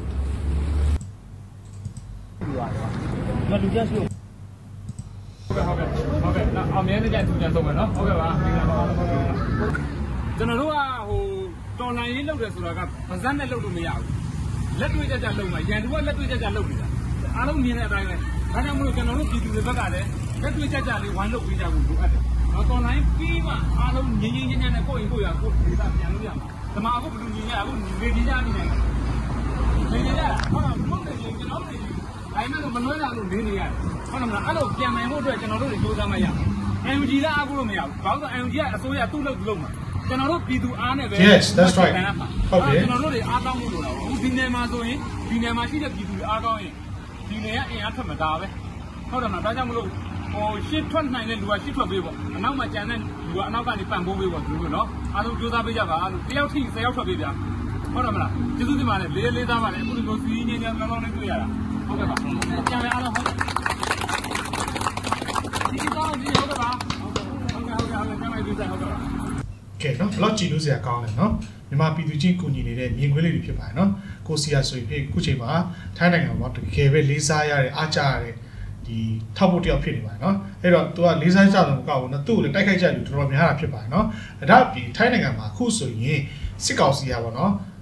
[SPEAKER 5] မလူကျရှိဟုတ်ကဲ့အမြဲတမ်းသူကြဆုံးမယ်နော်ဟုတ်ကဲ့ပါကျွန်တော်တို့ကဟိုတော်လိုင်းရေးလုပ်တယ်ဆိုတာကဗဇက်နဲ့လုပ်လို့မရဘူးလက်တွေ့ကြလုပ်မှာရန်သူကလက်တွေ့ကြလုပ်နေတာအားလုံးမြင်တဲ့အတိုင်းပဲဒါကြောင့်မလို့ကျွန်တော်တို့ပြည်သူတွေဘက်ကလည်းလက်တွေ့ကြလေးဝိုင်းလုပ်ပေးကြဖို့လိုအပ်တယ်တော်လိုင်းပြီးမှအားလုံးငြင်းနဲ့ကိုယ့်ရင်ကိုယ့်ရကိုယ်ဒေသပြန်လို့ရမှာဓမ္မအခုဘယ်လိုမြင်ရအခုနေကြနေတယ်နေကြဟုတ်တော့မဟုတ်တယ်ကျွန်တော်တို့အိမ်မှာမလွဲလာလို့နေနေရတယ်ဟုတ်တယ်မလားအဲ့လိုပြန်နိုင်ဖို့အတွက်ကျွန်တော်တို့တွေကြိုးစားမှရ MG ကအားကိုလို့မရဘူးဘာလို့လဲ MG ကအစိုးရသူ့လုပ်မှာကျွန်တော်တို့ပြည်သူအားနဲ့ပဲ
[SPEAKER 1] Yes that's right
[SPEAKER 5] ဟုတ်တယ်ကျွန်တော်တို့တွေအားကောင်းလို့လို့အခုဒီနယ်မှာဆိုရင်ဒီနယ်မှာရှိတဲ့ပြည်သူတွေအားကောင်းရင်ဒီနယ်ကအင်အားထွက်မှာဒါပဲဟုတ်တယ်မလားဒါကြောင့်မလို့ဟိုရှစ်ထွက်နိုင်တဲ့လူကရှစ်ထွက်ပေးပေါ့အနောက်မှာကြံတဲ့လူကအနောက်ကနေပံ့ပိုးပေးပေါ့သူတို့နော်အားလုံးကြိုးစားပေးကြပါအားလုံးတယောက်ထိ10ယောက်ထွက်ပေးဗျာဟုတ်တယ်မလားကျေးဇူးတင်ပါတယ်လေးသားပါတယ်အခုဒီလိုစီးငင်းငင်းကောင်းကောင်းလေးတွေ့ရတာဟုတ်ကဲ့ပါကြံရအားလုံးဟုတ်ဒီကောင်းဒီဟုတ်ကဲ့ပါဟုတ်ကဲ့ကြံလိုက်ပြီးသားဟုတ်ကဲ့ပါ
[SPEAKER 1] ကဲနော်ဘလောက်ကြည့်လို့စရာကောင်းလဲနော်မြန်မာပြည်သူချင်းကူညီနေတဲ့မြင်ကွင်းလေးတွေဖြစ်ပါတယ်နော်ကိုစီယာဆိုရင်ခုချိန်မှာထိုင်းနိုင်ငံမှာတကယ်ပဲလေးစားရတဲ့အားကြရတဲ့ဒီထောက်ဖို့တယောက်ဖြစ်နေပါတယ်နော်အဲ့တော့သူကလေးစားကြတယ်မကောက်ဘူးနော်သူ့ကိုလည်းတိုက်ခိုက်ကြတယ်တော်တော်များတာဖြစ်ပါတယ်နော်အဲ့ဒါပြီးထိုင်းနိုင်ငံမှာအခုဆိုရင်စစ်ကောင်စီကပေါ့နော်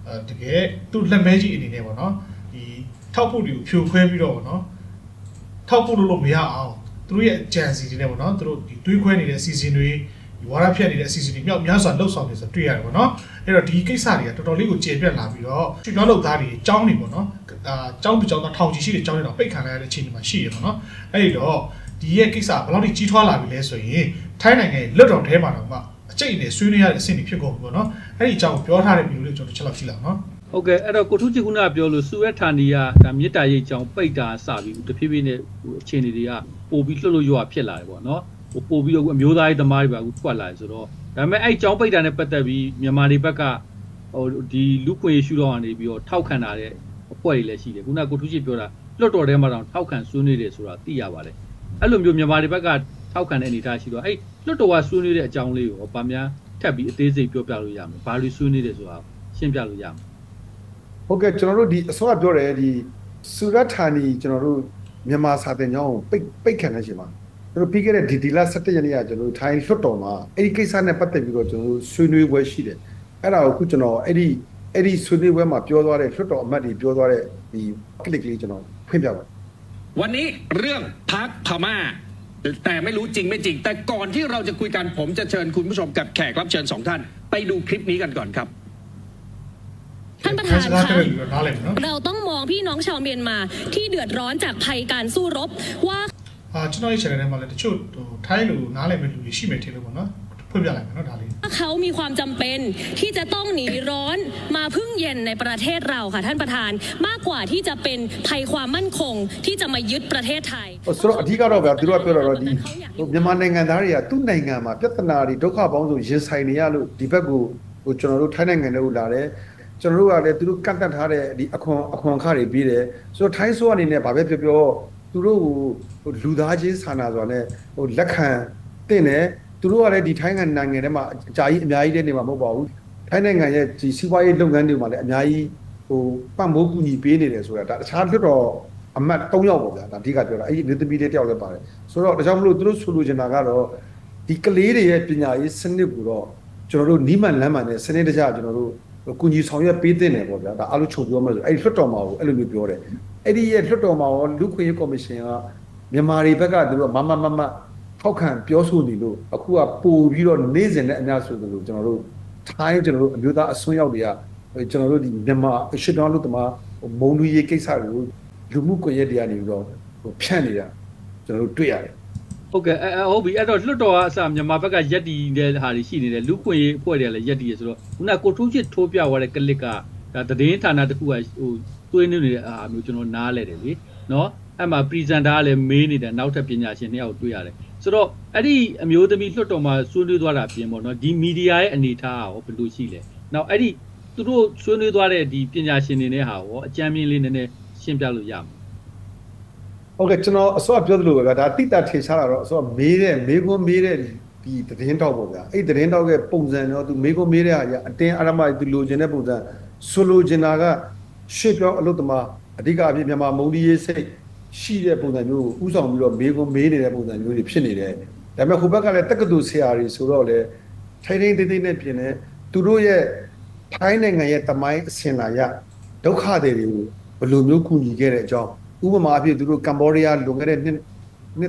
[SPEAKER 1] တကယ်သူ့လက်မဲကြီးအနေနဲ့ပေါ့နော်ဒီထောက်ဖို့တွေကိုဖြိုခွဲပြီးတော့ပေါ့နော်ထောက်ဖို့လို့မရအောင်သူတို့ရဲ့ဂျန်စီတွေနဲ့ပေါ့နော်သူတို့ဒီတွေးခွဲနေတဲ့ season တွေဒီဝါရဖြတ်နေတဲ့ season တွေမြောက်များစွာလှုပ်ဆောင်နေဆိုတွေ့ရတယ်ပေါ့နော်အဲ့တော့ဒီကိစ္စတွေကတော်တော်လေးကိုကျေပြတ်လာပြီးတော့ရွှေပြောင်းလုပ်သားတွေအကြောင်းတွေပေါ့နော်ကျောင်းတစ်ကျောင်းသားထောင်ချီရှိတဲ့ကျောင်းတွေတော့ပိတ်ခံလိုက်ရတဲ့အခြေအနေမှာရှိရပေါ့နော်အဲ့ဒီတော့ဒီရဲ့ကိစ္စဘယ်လောက်ကြီးထွားလာပြီလဲဆိုရင်ထိုင်းနိုင်ငံရဲ့လွတ်တော်ထဲမှာတော့မှအကျိတ်နဲ့ဆွေးနွေးရတဲ့အဆင့်တွေဖြစ်ကုန်ပြီပေါ့နော်အဲ့ဒီအကြောင်းပြောထားတဲ့ဗီဒီယိုလေးကျွန်တော်တစ်ချက်လောက်ကြည့်လောက်နော်
[SPEAKER 12] ဟုတ်ကဲ့အဲ့တော့ကိုထုချစ်ခုနပြောလို့စုရက်ဌာနီကဒါမြေတားရိတ်ကြောင်ပိတ်တာစပြီးတဖြည်းဖြည်းနဲ့အခြေအနေတွေကပို့ပြီးလှုပ်လို့ရွာဖြစ်လာတယ်ပေါ့နော်ပို့ပြီးတော့အမျိုးသားရေးသမားတွေပါအခုထွက်လာတယ်ဆိုတော့ဒါပေမဲ့အဲ့ကြောင်ပိတ်တာနဲ့ပတ်သက်ပြီးမြန်မာတွေဘက်ကဒီလူခွင့်ရှုတော့ကနေပြီးတော့ထောက်ခံတာတဲ့အဖွဲ့တွေလည်းရှိတယ်ခုနကိုထုချစ်ပြောတာလွတ်တော်ထဲမှာတော့ထောက်ခံဆွေးနွေးတယ်ဆိုတာသိရပါတယ်အဲ့လိုမျိုးမြန်မာတွေဘက်ကထောက်ခံတဲ့အနေအထားရှိတော့အဲ့လွတ်တော်ကဆွေးနွေးတဲ့အကြောင်းလေးကိုဗာများထပ်ပြီးအသေးစိတ်ပြောပြလို့ရမယ်ဘာလို့ဆွေးနွေးတယ်ဆိုတာရှင်းပြလို့ရမယ်
[SPEAKER 4] ဟုတ်ကဲ့ကျွန်တော်တို့ဒီအစောကပြောတယ်ဒီစူရတ်ဌာနီကျွန်တော်တို့မြန်မာစာသင်ကျောင်းကိုပိတ်ခံနေရှင်ပါကျွန်တော်ပြီးခဲ့တဲ့ဒီလ17ရက်နေ့ကကျွန်တော်တို့ထိုင်းလွတ်တော်မှာအဲ့ဒီကိစ္စနဲ့ပတ်သက်ပြီးတော့ကျွန်တော်တို့ဆွေးနွေးပွဲရှိတယ်အဲ့ဒါကိုအခုကျွန်တော်အဲ့ဒီဆွေးနွေးပွဲမှာပြောသွားတဲ့လွတ်တော်အမတ်တွေပြောသွားတဲ့ဒီ click လေးကျွန်တော်ဖွင့်ပြပါ
[SPEAKER 13] วันนี้เรื่องพรรคพม่าแต่ไม่รู้จริงไม่จริงแต่ก่อนที่เราจะคุยกันผมจะเชิญคุณผู้ชมกับแขกรับเชิญ2ท่านไปดูคลิปนี้กันก่อนครับ
[SPEAKER 6] ท่านประธานคะเราต้องมองพี่น้องชาวเมียนมาที่เดือดร้อนจากภัยการสู้รบว่า
[SPEAKER 1] ကျွန်တော်ရဲ့ channel ထဲမှာလည်းတချို့ထိုင်းလူနားလည်မဲ့လူတွေရှိမယ်ထင်လို့ပေါ့နော်ဖွင့်ပြလိုက်မယ်နော်ဒါလေး
[SPEAKER 6] เขามีความจำเป็นที่จะต้องหนีร้อนมาพึ่งเย็นในประเทศเราค่ะท่านประธานมากกว่าที่จะเป็นภัยความมั่นคงที่จะมายึดประเทศไทย
[SPEAKER 4] ဆိုတော့အဓိကတော့ဗျာသူတို့ကပြောတော့ဒီမြန်မာနိုင်ငံသားတွေကသူ့နိုင်ငံမှာပြဿနာတွေဒုက္ခပေါင်းစုံရင်ဆိုင်နေရလို့ဒီဘက်ကိုကျွန်တော်တို့ထိုင်းနိုင်ငံထဲကိုလာတယ်ကျွန်တော်တို့ကလည်းသူတို့ကန့်တတ်ထားတဲ့ဒီအခွန်အခတွေပြီးတယ်ဆိုတော့ထိုင်းဆိုအနေနဲ့ဗာပဲပြောသူတို့လူသားချင်းစာနာစွာနဲ့လက်ခံတင်တယ်သူတို့ကလည်းဒီထိုင်းနိုင်ငံထဲမှာအကြာကြီးအများကြီးတဲ့နေမှာမဟုတ်ပါဘူးထိုင်းနိုင်ငံရဲ့ဒီစီးပွားရေးလုပ်ငန်းတွေမှာလည်းအများကြီးပံ့ပိုးကူညီပေးနေတယ်ဆိုတာဒါတခြားလွတ်တော်အမတ်3ယောက်ပေါ့ဗျာဒါအဓိကပြောတာအဲ့ဒီမြို့သမီးလေးတယောက်လည်းပါတယ်ဆိုတော့ဒါကြောင့်မလို့သူတို့ဆိုလိုချင်တာကတော့ဒီကလေးတွေရဲ့ပညာရေးစနစ်ကိုတော့ကျွန်တော်တို့နီးမှန်လမ်းမှန်နဲ့စနစ်တကျကျွန်တော်တို့ကူညီဆောင်ရွက်ပေးသင့်တယ်ပေါ့ဗျာဒါအလို့ချုပ်ပြောမှဆိုအဲ့ဒီလွတ်တော်မှာကိုအဲ့လိုမျိုးပြောတယ်အဲ့ဒီရဲ့လွတ်တော်မှာရောလူခွင့်ရေးကော်မရှင်ကမြန်မာတွေဘက်ကသူတို့မထောက်ခံပြောဆိုနေလို့အခုကပို့ပြီးတော့နေ့စဉ်နဲ့အများဆိုသလိုကျွန်တော်တို့ထိုင်းကျွန်တော်တို့အမျိုးသားအစွန်းရောက်တွေကကျွန်တော်တို့ဒီမြန်မာရှစ်တောင်းလို့တမမုံလူရေးကိစ္စတွေကိုလူမှုကွန်ရက်တွေကနေပြီးတော့ဖြန့်နေတာကျွန်တော်တို့တွေ့ရတယ်
[SPEAKER 12] ဟုတ်ကဲ့ဟုတ်ပြီအဲ့တော့လွတ်တော်ကအစမြန်မာဘက်ကရက်တီတဲ့ဟာတွေရှိနေတယ်လူခွင့်ရေးအဖွဲ့တွေကလည်းရက်တီရဆိုတော့ခုနကိုထိုးချစ်ထိုးပြသွားတဲ့ကလစ်ကဒါသတင်းဌာနတစ်ခုကသွေးနေတဲ့အားမျိုးကျွန်တော်နားလဲတယ်လေနော်အဲ့မှာ presenter ကလည်းမေးနေတဲ့နောက်ထပ်ပညာရှင်2ယောက်တွေ့ရတယ်ဆိုတော့အဲ့ဒီအမျိုးသမီးလွတ်တော်မှာဆွေးနွေးသွားတာပြင်ပေါ့နော်ဒီမီဒီယာရဲ့အနေအထားရောဘယ်လိုရှိလဲနောက်အဲ့ဒီသူတို့ဆွေးနွေးသွားတဲ့ဒီပညာရှင်တွေနဲ့ဟာရောအကြမ်းမြင်လေးနည်းနည်းရှင်းပြလို့ရမှာ
[SPEAKER 4] ဟုတ်ကဲ့ကျွန်တော်အစောပြောသလိုပဲဒါတိတာထေရှားတာတော့အစောမေးခွန်းမေးတဲ့ဒီသတင်းတောက်ပေါ့ဗျာအဲ့ဒီသတင်းတောက်ကပုံစံတော့သူမေးခွန်းမေးတဲ့ဟာကြီးအတင်းအရမသူလိုချင်တဲ့ပုံစံဆိုလိုချင်တာကရှေ့ပြောအလုပ်သမားအဓိကအဖြစ်မြန်မာမုံဒီရေးစိတ်ရှိတဲ့ပုံစံမျိုးကိုဥဆောင်ပြီးတော့မေးခွန်းမေးနေတဲ့ပုံစံမျိုးတွေဖြစ်နေတယ်ဒါပေမဲ့ဟိုဘက်ကလည်းတက္ကသိုလ်ဆရာတွေဆိုတော့လေထိုင်းသေးသေးနဲ့ပြင်နေသူတို့ရဲ့ထိုင်းနိုင်ငံရဲ့တမိုင်းအစင်လာရဒုက္ခတွေကိုဘယ်လိုမျိုးကူညီခဲ့တဲ့အကြောင်းဥပမာအဖြစ်သူတို့ကမ်ဘောဒီးယားလွန်ခဲ့တဲ့နှစ်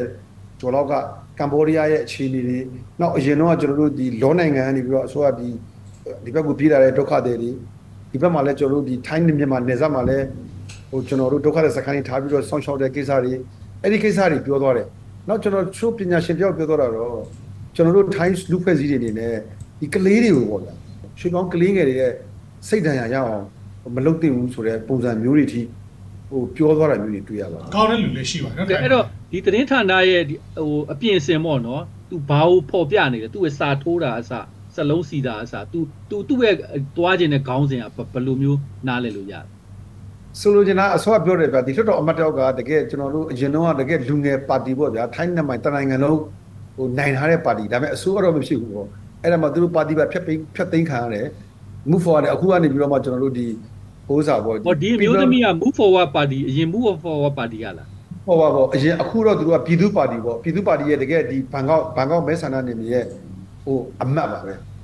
[SPEAKER 4] 30ကျော်လောက်ကကမ်ဘောဒီးယားရဲ့အခြေအနေတွေနောက်အရင်တော့ကျွန်တော်တို့ဒီလောနိုင်ငံကနေပြီးတော့အစိုးရဒီဘက်ကိုပြေးလာတဲ့ဒုက္ခတွေဒီဘက်မှာလည်းကျွန်တော်တို့ဒီထိုင်းမြန်မာနယ်စပ်မှာလည်းကျွန်တော်တို့ဒုက္ခတဲ့စခန်းတွေထားပြီးတော့ဆောင်းရှောက်တဲ့ကိစ္စတွေအဲ့ဒီကိစ္စတွေပြောသွားတယ်နောက်ကျွန်တော်ချိုးပညာရှင်တယောက်ပြောသွားတာတော့ကျွန်တော်တို့ထိုင်းလူဖွဲ့စည်းတွေအနေနဲ့ဒီကလေးတွေကိုပေါ့ဗျာရွှေကောင်းကလေးငယ်တွေရဲ့စိတ်ဓာတ်ရအောင်မလုပ်သင့်ဘူးဆိုတဲ့ပုံစံမျိုးတွေထိပြောသွားတာမျိုးတွေတွေ့ရပါတယ်
[SPEAKER 1] ကောင်းတဲ့လူတွေရှိပါတယ်
[SPEAKER 12] အဲ့တော့ဒီသတင်းဌာနရဲ့အပြင်စင်ပေါ့နော်သူဘာကိုဖော်ပြနေလဲသူ့ရဲ့စာထိုးတာအစစလုံးစီတာအစသူ့ရဲ့သွားခြင်းနဲ့ခေါင်းစဉ်ကဘယ်လိုမျိုးနားလဲလို့ရတယ်
[SPEAKER 4] ဆိုလိုချင်တာအစောပြောတယ်ဗျာဒီလွတ်တော်အမတ်တယောက်ကတကယ်ကျွန်တော်တို့အရင်တော့တကယ်လူငယ်ပါတီပေါ့ဗျာထိုင်းနိုင်ငံလုံးနိုင်ထားတဲ့ပါတီဒါပေမဲ့အစိုးရတော့မဖြစ်ဘူးပေါ့အဲ့ဒါမှသူတို့ပါတီပဲဖြတ်သိမ်းခံရတယ် move forward အခုကနေပြီးတော့မှကျွန်တော်တို့ဒီဟိုးစာပေါ့
[SPEAKER 12] ဒီမျိုးသမီးက move forward ပါတီအရင် move forward ပါတီကလား
[SPEAKER 4] ဟုတ်ပါပေါ့အရင်အခုတော့သူတို့ကပြည်သူပါတီပေါ့ပြည်သူပါတီရဲ့တကယ်ဒီဘန်ကောက်မဲဆန္ဒနယ်မြေရဲ့အမတ်ပါပဲ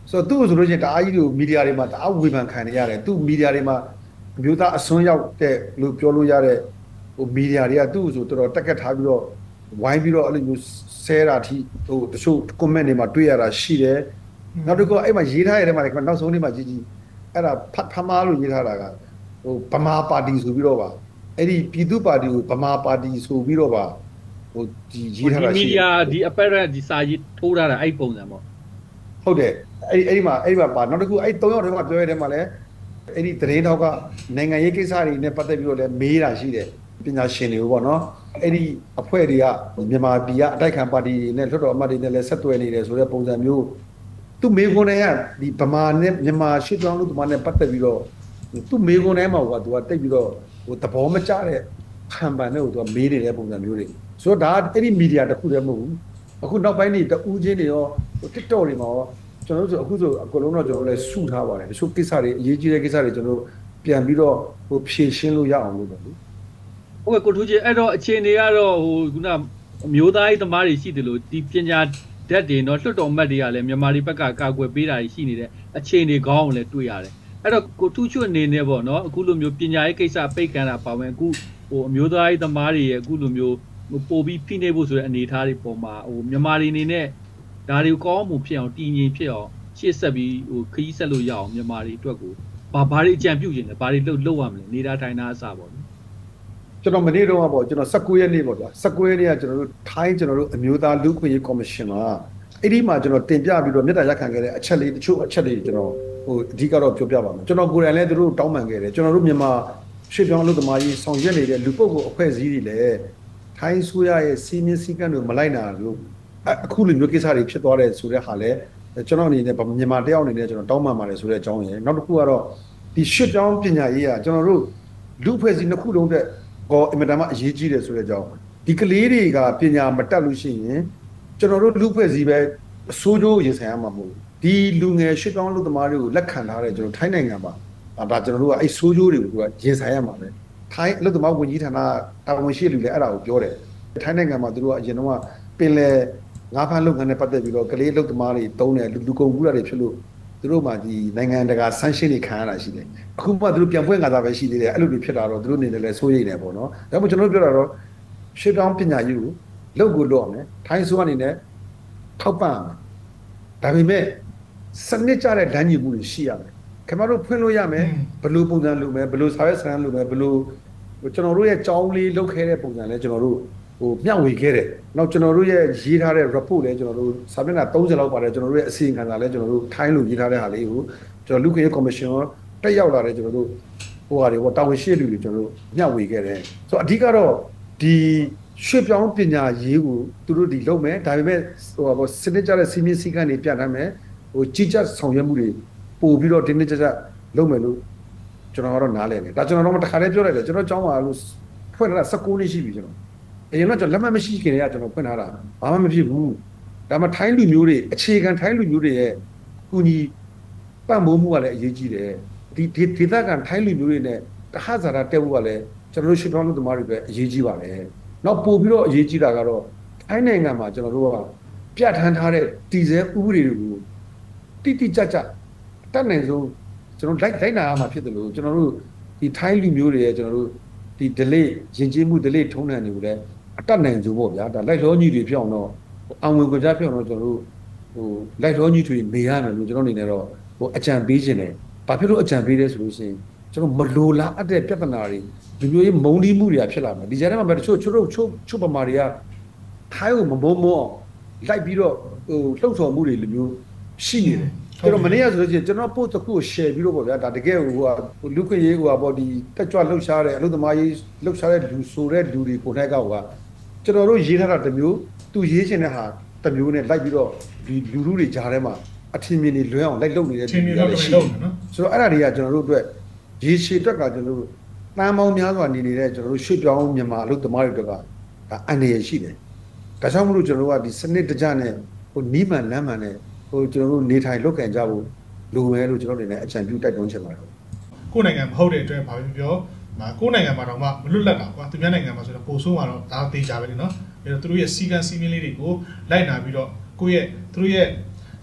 [SPEAKER 4] ဆိုတော့သူ့ဆိုလို့ချင်းတအားကြီးလို့မီဒီယာတွေမှာတအားဝေဖန်ခံနေရတယ်သူ့မီဒီယာတွေမှာအမျိုးသားအစွန်းရောက်တဲ့လို့ပြောလို့ရတဲ့ဟိုမီဒီယာတွေကသူ့ဆိုတော်တော်တက်ကက်ထားပြီးတော့ဝိုင်းပြီးတော့အဲ့လိုမျိုးဆဲတာထိဟိုတချို့ comment တွေမှာတွေ့ရတာရှိတယ်နောက်တစ်ခုအဲ့မှာရေးထားရတဲ့မှာလည်းနောက်ဆုံးနေ့မှာကြီးအဲ့ဒါဖမားလို့ရေးထားတာကဟိုဗမာပါတီဆိုပြီးတော့ပါအဲ့ဒီပြည်သူ့ပါတီကိုဗမာပါတီဆိုပြီးတော့ပါဟိုဒီရေးထားတာရှိတယ်မီဒီယာ
[SPEAKER 12] ဒီ apparent ဒီစာရေးထိုးထားတာအဲ့ပုံစံပေါ့
[SPEAKER 4] ဟုတ်တယ်အဲ့ဒီမှာပါနောက်တစ်ခုအဲ့3ယောက်တည်းမှာပြောရတဲ့မှာလည်းအဲ့ဒီသတင်းထောက်ကနိုင်ငံရေးကိစ္စတွေနဲ့ပတ်သက်ပြီးတော့လည်းမေးတာရှိတယ်ပညာရှင်တွေပေါ့နော်အဲ့ဒီအဖွဲ့တွေကမြန်မာပြည်ကအတိုက်ခံပါတီနဲ့လွှတ်တော်အမတ်တွေနဲ့လည်းဆက်သွယ်နေတယ်ဆိုတဲ့ပုံစံမျိုးသူမေခွန်းတွေကဒီဗမာနဲ့မြန်မာရှစ်တောင်းလို့ဒီမှာနဲ့ပတ်သက်ပြီးတော့သူမေခွန်းထဲမှာကသူကတိတ်ပြီးတော့ဟိုသဘောမကျတဲ့ခံပန်နဲ့ကိုသူကမေးနေတဲ့ပုံစံမျိုးတွေဆိုတော့ဒါအဲ့ဒီမီဒီယာတစ်ခုတည်းမဟုတ်ဘူးအခုနောက်ပိုင်းနေတူးချင်းတွေရော TikTok တွေမှာရောကျွန်တော်တို့အခုဆိုအကုန်လုံးတော့ကျွန်တော်လည်းစုထားပါတယ်တချို့ကိစ္စတွေအရေးကြီးတဲ့ကိစ္စတွေကျွန်တော်တို့ပြန်ပြီးတော့ဟိုဖြည့်ရှင်းလို့ရအောင်လို့ပေါ့လေ
[SPEAKER 12] ဟုတ်ကဲ့ကိုထူးကြီးအဲ့တော့အခြေအနေကတော့ဟိုခုနအမျိုးသားရေးသမားတွေရှိတယ်လို့ဒီပညာဓာတ်တွေတော့လွှတ်တော်မှတ်တွေကလည်းမြန်မာပြည်ဘက်ကကာကွယ်ပေးတာရှိနေတဲ့အခြေအနေကောင်းအောင်လည်းတွေ့ရတယ်အဲ့တော့ကိုထူးချွတ်အနေနဲ့ပေါ့နော်အခုလိုမျိုးပညာရေးကိစ္စပိတ်ခံတာပါဝင်အခုဟိုအမျိုးသားရေးသမားတွေရဲ့အခုလိုမျိုးပို့ပြီးဖိနှိပ်ဖို့ဆိုတဲ့အနေအထားတွေပေါ်မှာဟိုမြန်မာတွေအနေနဲ့ဒါတွေကိုကောင်းမှုဖြစ်အောင်တည်ငြိမ်ဖြစ်အောင်ရှေ့ဆက်ပြီးဟိုခရီးဆက်လို့ရအောင်မြန်မာတွေအတွက်ကိုဘာတွေအကြံပြုချင်လဲဘာတွေလုပ်ရမလဲနေတာထိုင်တာအစပေါ့
[SPEAKER 4] ကျွန်တော်မနေ့တော့ပေါ့ကျွန်တော်19ရက်နေ့ပေါ့ဗျာ19ရက်နေ့ကကျွန်တော်တို့ထိုင်းကျွန်တော်တို့အမျိုးသားလူ့ခွင့်ရေးကော်မရှင်မှာအဲ့ဒီမှာကျွန်တော်တင်ပြပြီးတော့မြေတားရက်ခံခဲ့တဲ့အချက်လေးတချို့အချက်လေးကျွန်တော်ဟိုအဓိကတော့ပြောပြပါမယ်ကျွန်တော်ကိုယ်တိုင်လည်းသူတို့တောင်းပန်ခဲ့တယ်ကျွန်တော်တို့မြန်မာရှေ့ပြောင်းလုပ်သမားကြီးဆောင်ရွက်နေတဲ့လူပုဂ္ဂိုလ်အဖွဲ့အစည်းတွေလည်းထိုင်းဆိုရရဲ့စီမင်းစည်းကမ်းတွေမလိုက်နာလို့အခုလိုမျိုးကိစ္စတွေဖြစ်သွားတယ်ဆိုတဲ့ဟာလည်းကျွန်တော်အနေနဲ့မြန်မာတယောက်အနေနဲ့ကျွန်တော်တောင်းပန်ပါတယ်ဆိုတဲ့အကြောင်းရယ်နောက်တစ်ခုကတော့ဒီရှေ့ပြောင်းပညာရေးကကျွန်တော်တို့လူအဖွဲ့အစည်းနှစ်ခုလုံးတဲ့ကောအင်မတန်မှအရေးကြီးတယ်ဆိုတဲ့အကြောင်းဒီကလေးတွေကပညာမတတ်လို့ရှိရင်ကျွန်တော်တို့လူဖွဲ့စည်းပဲအစိုးရရင်ဆိုင်ရမှာမဟုတ်ဒီလူငယ်ရှစ်တောင်းလူသမားတွေကိုလက်ခံထားတဲ့ကျွန်တော်ထိုင်းနိုင်ငံမှာဒါကျွန်တော်တို့ကအဲ့စိုးကျိုးတွေကိုရင်ဆိုင်ရမှာပဲထိုင်းလူသမားဝန်ကြီးဌာနတာဝန်ရှိလူလည်းအဲ့ဒါကိုပြောတယ်ထိုင်းနိုင်ငံမှာသူတို့ကအရင်တော့ပင်လယ်ငါးဖမ်းလုပ်ငန်းနဲ့ပတ်သက်ပြီးတော့ကလေးလူသမားတွေတုံးတယ်လူကုန်ကူးတာတွေဖြစ်လို့သူတို့မှဒီနိုင်ငံတကာဆန်းရှင်းတွေခံရတာရှိတယ်အခုမှသူတို့ပြန်ဖွင့်ကားတာပဲရှိသေးတယ်အဲ့လိုတွေဖြစ်တာတော့သူတို့အနေနဲ့လည်းစိုးရိမ်နေပေါ့နော်ဒါပေမဲ့ကျွန်တော်တို့ပြောတာတော့ရှစ်တောင်းပညာရေးကိုလုပ်ကိုလုပ်ရမယ်ထိုင်းဆိုအနေနဲ့ထောက်ပံ့ရမယ်ဒါပေမဲ့စနစ်ကျတဲ့လမ်းညွှန်မှုတွေရှိရမယ်ခင်ဗျားတို့ဖွင့်လို့ရမယ်ဘယ်လိုပုံစံလုပ်မယ်ဘယ်လိုစာရွက်စာတမ်းလုပ်မယ်ဘယ်လိုကျွန်တော်တို့ရဲ့ကြောင်းလေးလုပ်ခဲ့တဲ့ပုံစံလဲကျွန်တော်တို့ဟိုမျှဝေခဲ့တယ်နောက်ကျွန်တော်တို့ရဲ့ရေးထားတဲ့ report လဲကျွန်တော်တို့စာမျက်နှာ30လောက်ပါတယ်ကျွန်တော်တို့ရဲ့အစီရင်ခံစာလဲကျွန်တော်တို့ထိုင်းလို့ရေးထားတဲ့ဟာလေးကိုကျွန်တော်လူ့ခွင့်ရေးကော်မရှင်တက်ရောက်လာတဲ့ကျွန်တော်တို့ဟိုဟာတွေပေါ့တာဝန်ရှိလူတွေကျွန်တော်တို့မျှဝေခဲ့တယ်ဆိုတော့အဓိကတော့ဒီရွှေ့ပြောင်းပညာရေးကိုသူတို့ဒီလုပ်မယ်ဒါပေမဲ့ဟိုဟာပေါ့စနစ်ကျတဲ့စီမင်းစည်းကမ်းတွေပြဋ္ဌာန်းမယ်ဟိုကြီးကြပ်ဆောင်ရွက်မှုတွေပို့ပြီးတော့တင်းတင်းကြပ်ကြပ်လုပ်မယ်လို့ကျွန်တော်ကတော့နားလည်တယ်ဒါကျွန်တော်တော့တစ်ခါတည်းပြောလိုက်တယ်ကျွန်တော်ကျောင်းမှာလို့ဖွင့်လာ19နှစ်ရှိပြီကျွန်တော်အရင်ကကျွန်တော်လက်မှတ်မရှိခင်တည်းကကျွန်တော်ဖွင့်ထားတာဘာမှမဖြစ်ဘူးဒါမှထိုင်းလူမျိုးတွေအခြေခံထိုင်းလူမျိုးတွေရဲ့ကုညီပံ့ပိုးမှုကလည်းအရေးကြီးတယ်ဒီဒေသခံထိုင်းလူမျိုးတွေနဲ့တဟဇာတာတက်ဖို့ကလည်းကျွန်တော်တို့ရှစ်ပေါင်းလူသမားတွေပဲအရေးကြီးပါတယ်နောက်ပို့ပြီးတော့အရေးကြီးတာကတော့ထိုင်းနိုင်ငံမှာကျွန်တော်တို့ကပြဋ္ဌာန်းထားတဲ့တည်ဆဲဥပဒေတွေကိုတိတိကျကျတတ်နိုင်ဆုံးကျွန်တော်လိုက်နာရမှာဖြစ်တယ်လို့ကျွန်တော်တို့ဒီထိုင်းလူမျိုးတွေရဲ့ကျွန်တော်တို့ဒီ delay ရင်ကျေးမှု delay ထုံးနှံတွေကိုလည်းအတတ်နိုင်စုပေါ့ဗျာဒါလိုက်လောကြီးတွေဖြစ်အောင်တော့အောင်ဝင်ကြဖြစ်အောင်တော့ကျွန်တော်တို့ဟိုလိုက်လောကြီးတွေနေရမယ်လို့ကျွန်တော်အနေနဲ့တော့ဟိုအကြံပေးခြင်းတယ်ဘာဖြစ်လို့အကြံပေးလဲဆိုလို့ရှိရင်ကျွန်တော်မလိုလားအပ်တဲ့ပြဿနာတွေလူမျိုးရေးမုန်းတီးမှုတွေဖြစ်လာမယ်ဒီကြားထဲမှာပဲတချို့ချို့ပမာတွေကထိုင်းကိုမမုန်းမောလိုက်ပြီးတော့ဟိုလှုပ်ဆော်မှုတွေလူမျိုးရှိနေတယ်ကျွန်တော်မနေ့ကဆိုလို့ရှိရင်ကျွန်တော် post တစ်ခုကို share ပြီးတော့ပေါ့ဗျာဒါတကယ်ဟိုလူခွင့်ရေးဟိုပေါ့ဒီတက်ကြွလှုပ်ရှားတဲ့အလုပ်သမားရေးလှုပ်ရှားတဲ့လူဆိုတဲ့လူတွေကိုထိုက်ကကျွန်တော်တို့ရေးထားတာတစ်မျိုးသူရေးချင်တဲ့ဟာတစ်မျိုးနဲ့လိုက်ပြီးတော့ဒီလူလူတွေကြားထဲမှာအထင်မြင်နေလွဲအောင်လိုက်လုပ်နေတဲ့လူတွေရှိတယ်နော်ဆိုတော့အဲ့ဒါတွေကကျွန်တော်တို့အတွက်ရေရှည်အတွက်ကကျွန်တော်တို့တန်ပေါင်းများစွာနေနေတဲ့ကျွန်တော်တို့ရွှေ့ပြောင်းမြန်မာအလုပ်သမားတွေတွေကဒါအန္တရာယ်ရှိတယ်ဒါကြောင့်မလို့ကျွန်တော်တို့ကဒီစနစ်တကျနဲ့ဟိုနီးမှန်လမ်းမှန်နဲ့ဟိုကျွန်တော်တို့နေထိုင်လုပ်ကံကြဖို့လိုမယ်လို့ကျွန်တော်အနေနဲ့အကြံပြုတိုက်တွန်းချင်ပါတယ်
[SPEAKER 1] ကိုယ်နိုင်ငံမဟုတ်တဲ့အတွက်ဘာဖြစ်ပြောကိုယ်နိုင်ငံမှာတော့မလွတ်လပ်တာကွာသူများနိုင်ငံမှာဆိုတော့ပိုဆိုးမှာတော့ဒါသေချာပဲလေနော်အဲတော့သူတို့ရဲ့စီကံစီမင်းလေးတွေကိုလိုက်နာပြီးတော့ကိုယ့်ရဲ့သူတို့ရဲ့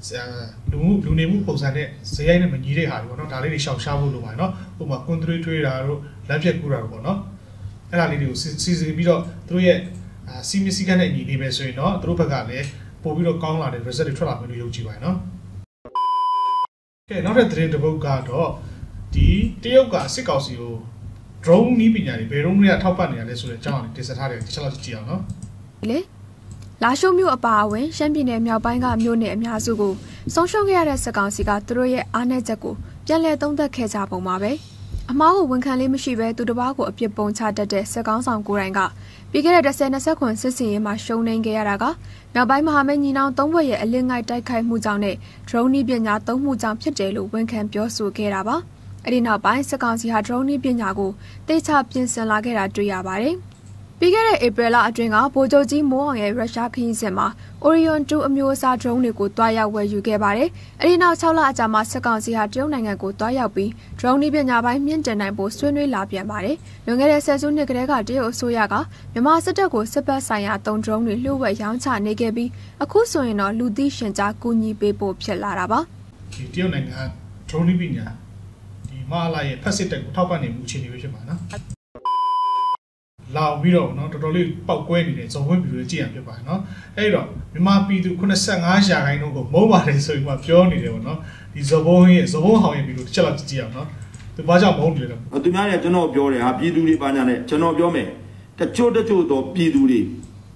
[SPEAKER 1] လူနေမှုပုံစံနဲ့ဇယိုင်းနဲ့မညီတဲ့ဟာတွေပေါ့နော်ဒါလေးတွေရှောင်ရှားဖို့လိုပါတယ်နော်ဥပမာကွန်ထရီထွေးတာတို့လက်ဖြတ်ကူတာတို့ပေါ့နော်အဲ့ဒါလေးတွေကိုစီစဉ်ပြီးတော့သူတို့ရဲ့စီမီစီကနဲ့ညီနေပဲဆိုရင်တော့သူတို့ဘက်ကလည်းပို့ပြီးတော့ကောင်းလာတဲ့ result တွေထွက်လာမယ်လို့ယုံကြည်ပါတယ်နော်ကဲနောက်တဲ့သတင်းတစ်ပုဒ်ကတော့ဒီတရုတ်ကစစ်ကောင်စီကို drone နည်းပညာတွေဘယ်တော့မှထောက်ပံ့နေရလဲဆိုတဲ့အကြောင်းအရာတင်ဆက်ထားတယ်တစ်ချက်လောက်ကြည့်အောင်နော်
[SPEAKER 7] လေလာရှိုးမြို့အပါအဝင်ရှမ်းပြည်နယ်မြောက်ပိုင်းကမြို့နယ်အများစုကိုဆုံးရှုံးခဲ့ရတဲ့စစ်ကောင်စီကသူတို့ရဲ့အားနည်းချက်ကိုပြန်လည်သုံးသပ်ခဲ့ကြပုံပါပဲအမားကိုဝန်ခံလေးမရှိဘဲသူတစ်ပါးကိုအပြစ်ပုံချတတ်တဲ့စစ်ကောင်ဆောင်ကိုယ်တိုင်ကပြီးခဲ့တဲ့10-20ခွန်စစ်စင်ရေးမှာရှုံးနေခဲ့ရတာကမြောက်ပိုင်းမဟာမိတ်ညီနောင်၃ဘက်ရဲ့အလင်းငိုက်တိုက်ခိုက်မှုကြောင့်နဲ့ drone နည်းပညာသုံးမှုကြောင့်ဖြစ်တယ်လို့ဝန်ခံပြောဆိုခဲ့တာပါအဲ့ဒီနောက်ပိုင်းစစ်ကောင်စီဟာ drone နည်းပညာကိုတေချပြင်ဆင်လာခဲ့တာတွေ့ရပါတယ်ပြီးခဲ့တဲ့ဧပြီလအတွင်းကဗိုလ်ချုပ်ကြီးမိုးအောင်ရဲ့ရုရှားခရီးစဉ်မှာ Orion 2 အမျိုးအစား drone တွေကိုတွားရောက်ဝယ်ယူခဲ့ပါတယ်။အဲဒီနောက်6လအကြာမှာစစ်ကောင်စီဟာတရုတ်နိုင်ငံကိုတွားရောက်ပြီး drone နည်းပညာပိုင်းမြင့်တင်နိုင်ဖို့ဆွေးနွေးလာပြန်ပါတယ်။လွန်ခဲ့တဲ့10စုနှစ်ကတည်းကတရုတ်အစိုးရကမြန်မာစစ်တပ်ကိုစစ်ပတ်ဆိုင်ရာ3 drone တွေလျှို့ဝှက်ရောင်းချနေခဲ့ပြီးအခုဆိုရင်တော့လူသိရှင်ကြားကူညီပေးဖို့ဖြစ်လာတာပါ
[SPEAKER 1] ။ဒီတရုတ်နိုင်ငံ drone နည်းပညာဒီမဟာလာရဲ့ဖက်စစ်တပ်ကိုထောက်ပံ့နေမှုအခြေအနေပဲဖြစ်ပါနော်။လာပြီးတော့เนาะတော်တော်လေးပောက်ကွဲနေတဲ့ဇုံဝင်းဗီဒီယိုကြည့်ရဖြစ်ပါတယ်เนาะအဲ့တော့မြန်မာပြည်သူ85ရာခိုင်နှုန်းကိုမုန်းပါတယ်ဆိုပြီးမှပြောနေတယ်ပေါ့เนาะဒီဇဘုံဟောင်းရဲ့ဗီဒီယိုတစ်ချက်လောက်ကြည့်ရအောင်เนาะသူဘာကြောင့်မုန်းတယ်လဲ
[SPEAKER 8] သူများတွေကကျွန်တော်ပြောတယ်ဟာပြည်သူတွေပါညာနဲ့ကျွန်တော်ပြောမယ်တချို့တော့ပြည်သူတွေ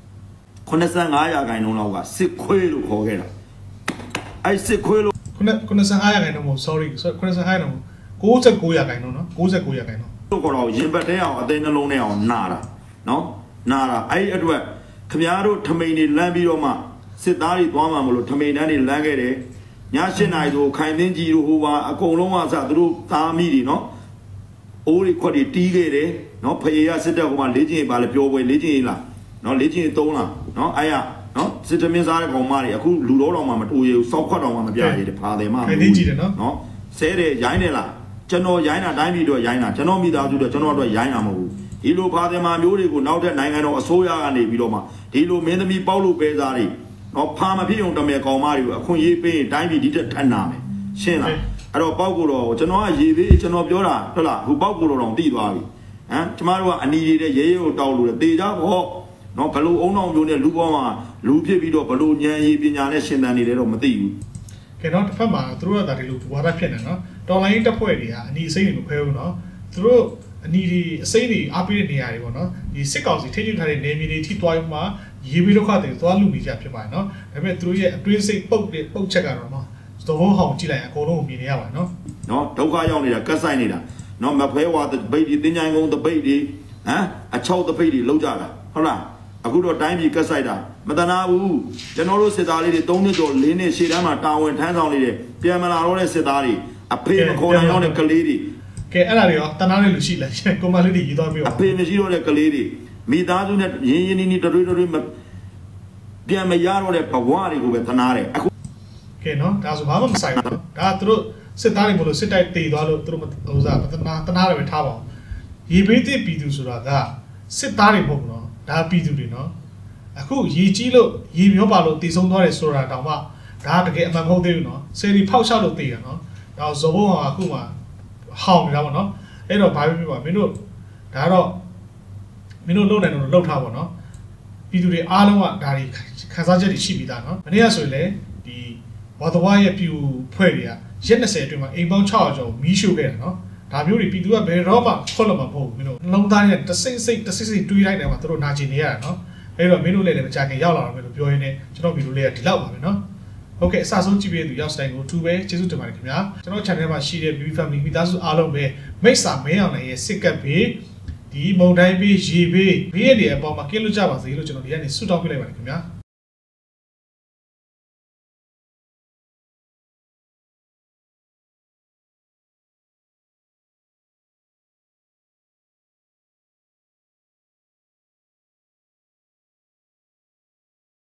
[SPEAKER 8] 85ရာခိုင်နှုန်းလောက်ကစစ်ခွေးလို့ခေါ်ခဲ့တာအဲ့စစ်ခွေးလို့
[SPEAKER 1] 85ရာခိုင်နှုန်းမို့ sorry 85ရာခိုင်နှုန်း69ရာခိုင်နှုန်းเนาะ69ရာခိုင်နှုန်း
[SPEAKER 8] တို့ကတော့ရင်ပတ်တဲ့အောင်အသိနှလုံးနဲ့အောင်နာတာနော်နာတာအဲ့ဒီအတွက်ခမားတို့ထမိန်တွေလမ်းပြီးတော့မှစစ်သားတွေသွားမှာမလို့ထမိန်တန်းတွေလမ်းခဲ့တယ်ည7နာရီဆိုခိုင်သိန်းကြီးတို့ဟိုပါအကုန်လုံးကစသူတို့သားမိတွေနော်အိုးတွေခွက်တွေတီးခဲ့တယ်နော်ဖရေရစစ်တပ်ကမှလေ့ကျင့်ပါလေပြောပွဲလေ့ကျင့်လားနော်လေ့ကျင့်3လားနော်အဲ့ရနော်စစ်တမင်းစားတဲ့ကောင်မတွေအခုလူတော်တော်မှမတူရဘူးစောက်ခွက်တော်မှမပြရည်ဖာတယ်မှ
[SPEAKER 1] ခိုင်သိန်းကြီးတယ်
[SPEAKER 8] နော်ဆဲတယ်ရိုင်းတယ်လားကျွန်တော်ရိုင်းတာတိုင်းပြည်တော့ရိုင်းတာကျွန်တော်မိသားစုတော့ကျွန်တော်တော့ရိုင်းတာမဟုတ်ဘူးဒီလိုဖာတယ်မှာမျိုးတွေကိုနောက်ထပ်နိုင်ငံတော်အစိုးရကနေပြီးတော့မှဒီလိုမင်းသမီးပေါက်လို့ပဲစားတွေနော်ဖာမဖြစ်ုံတမဲကောင်မတွေကိုအခွင့်အရေးပေးရင်တိုင်းပြည်ဒီတက်ထပ်နာမယ်ရှင်းလားအဲ့တော့ပေါက်ကိုတော့ကျွန်တော်ကရေပေးကျွန်တော်ပြောတာဟုတ်လားဟိုပေါက်ကိုတော့တိသွားပြီဟမ်ကျမတို့ကအနီတွေရဲရဲကိုတောက်လို့တေကြပေါ့နော်ဘလို့အုံအောင်မျိုးနဲ့လူပေါ်မှာလူဖြစ်ပြီးတော့ဘလို့ဉာဏ်ရည်ပညာနဲ့ရှင်သန်နေတယ်တော့မသိဘူး
[SPEAKER 1] ကဲတော့တစ်ဖက်မှာသူတို့ကဒါဒီလိုဝါဒဖြစ်နေနော်တော်လိုင်းတက်ဖွဲ့တွေကအနီအစိမ့်တွေမခွဲဘူးနော်သူတို့အနီဒီအစိမ့်တွေအားပေးတဲ့နေရာတွေပေါ့နော်ဒီစစ်ကောင်စီထိန်းချုပ်ထားတဲ့နေမြေတွေထိသွားပြီးမှရေးပြီးတော့ခါတယ်သွားလူနေကြဖြစ်ပါတယ်နော်ဒါပေမဲ့သူတို့ရဲ့အတွင်းစိတ်ပုတ်ချက်ကတော့နော်သဘောဟောင်းကြည့်လိုက်အကုန်လုံးမြင်နေရပါတယ်နော်
[SPEAKER 8] နော်ဒုက္ခရောက်နေတာကတ်ဆိုင်နေတာနော်မဖဲဝါတပိတ်ဒီတင်ချိုင်ကုန်းတပိတ်ဒီဟမ်အချောက်တပိတ်ဒီလောက်ကြတာဟုတ်လားအခုတော့တိုင်းပြည်ကတ်ဆိုင်တာမတနာဘူးကျွန်တော်တို့စစ်သားလေးတွေ3နှစ်ကျော်4နှစ်ရှေ့တန်းမှာတာဝန်ထမ်းဆောင်နေတဲ့ပြန်မလာတော့တဲ့စစ်သားတွေအဖေမခေါ်နိုင်တော့တဲ့ကလေးတွေက
[SPEAKER 1] ဲအဲ့ဒါတွေရောတနာလေးလူရှိလားကွန်မလေးတွေရေးသွားပြီးတော့
[SPEAKER 8] အဖေမရှိတော့တဲ့ကလေးတွေမိသားစုနဲ့ရင်းရင်းနီးတွေပြန်မရတော့တဲ့ဘဝတွေကိုပဲတနာတယ်အခု
[SPEAKER 1] ကဲနော်ဒါဆိုဘာမှမဆိုင်ဘူးနော်ဒါသူတို့စစ်သားတွေမလို့စစ်တိုက်တေသွားလို့သူတို့ဟိုစားတနာတွေပဲထားပါအောင်ရေဘေးတစ်ပြည်သူဆိုတာကစစ်သားတွေမဟုတ်ဘူးနော်ဒါပြည်သူတွေနော်အခုရေကြီးလို့ရေမျောပါလို့တည်ဆုံးသွားတယ်ဆိုတာတောင်မှဒါတကယ်အမှန်မဟုတ်သေးဘူးနော်ဆယ်ဒီဖောက်ရှောက်လို့တည်ရနော်ဒါဇောဘုံကအခုမှဟောင်းနေတာပေါ့နော်အဲ့တော့ဘာဖြစ်ပါမင်းတို့ဒါတော့မင်းတို့လုံနိုင်တော့လှုပ်ထားပါနော်ပြည်သူတွေအားလုံးကဒါတွေခံစားချက်တွေရှိပြီးသားနော်မနေ့ကဆိုရင်လေဒီဝါသဝါရဲ့ပြူဖွဲ့တွေကရက်20အတွင်းမှာအိမ်ပေါင်း600ကျော်မီးရှို့ခဲ့တာနော်ဒါမျိုးတွေပြည်သူကဘယ်တော့မှခွတ်လို့မဟုတ်ဘူးမင်းတို့နှလုံးသားနဲ့တစိမ့်စိတ်တွေးလိုက်တယ်မှာသူတို့နာကျင်နေရတာနော်အဲ့တော့မင်းတို့လည်းမကြခင်ရောက်လာတော့မင်းတို့ပြောရင်းနဲ့ကျွန်တော်ဗီဒီယိုလေးကဒီလောက်ပါပဲနော်ဟုတ်ကဲ့အစဆုံးကြည့်ပေးသူရောက်စတိုင်းကိုထူပဲကျေးဇူးတင်ပါတယ်ခင်ဗျာကျွန်တော် channel မှာရှိတဲ့ BB Family မိသားစုအားလုံးပဲမိတ်ဆာမင်းအောင်လည်းရဲ့စစ်ကပ်ပေးဒီမုံတိုင်းပေးရေပေးဘေးရည်အပေါ်မှာကင်းလို့ကြပါစေလို့ကျွန်တော်ဒီကနေဆုတောင်းပေးလိုက်ပါတယ်ခင်ဗျာ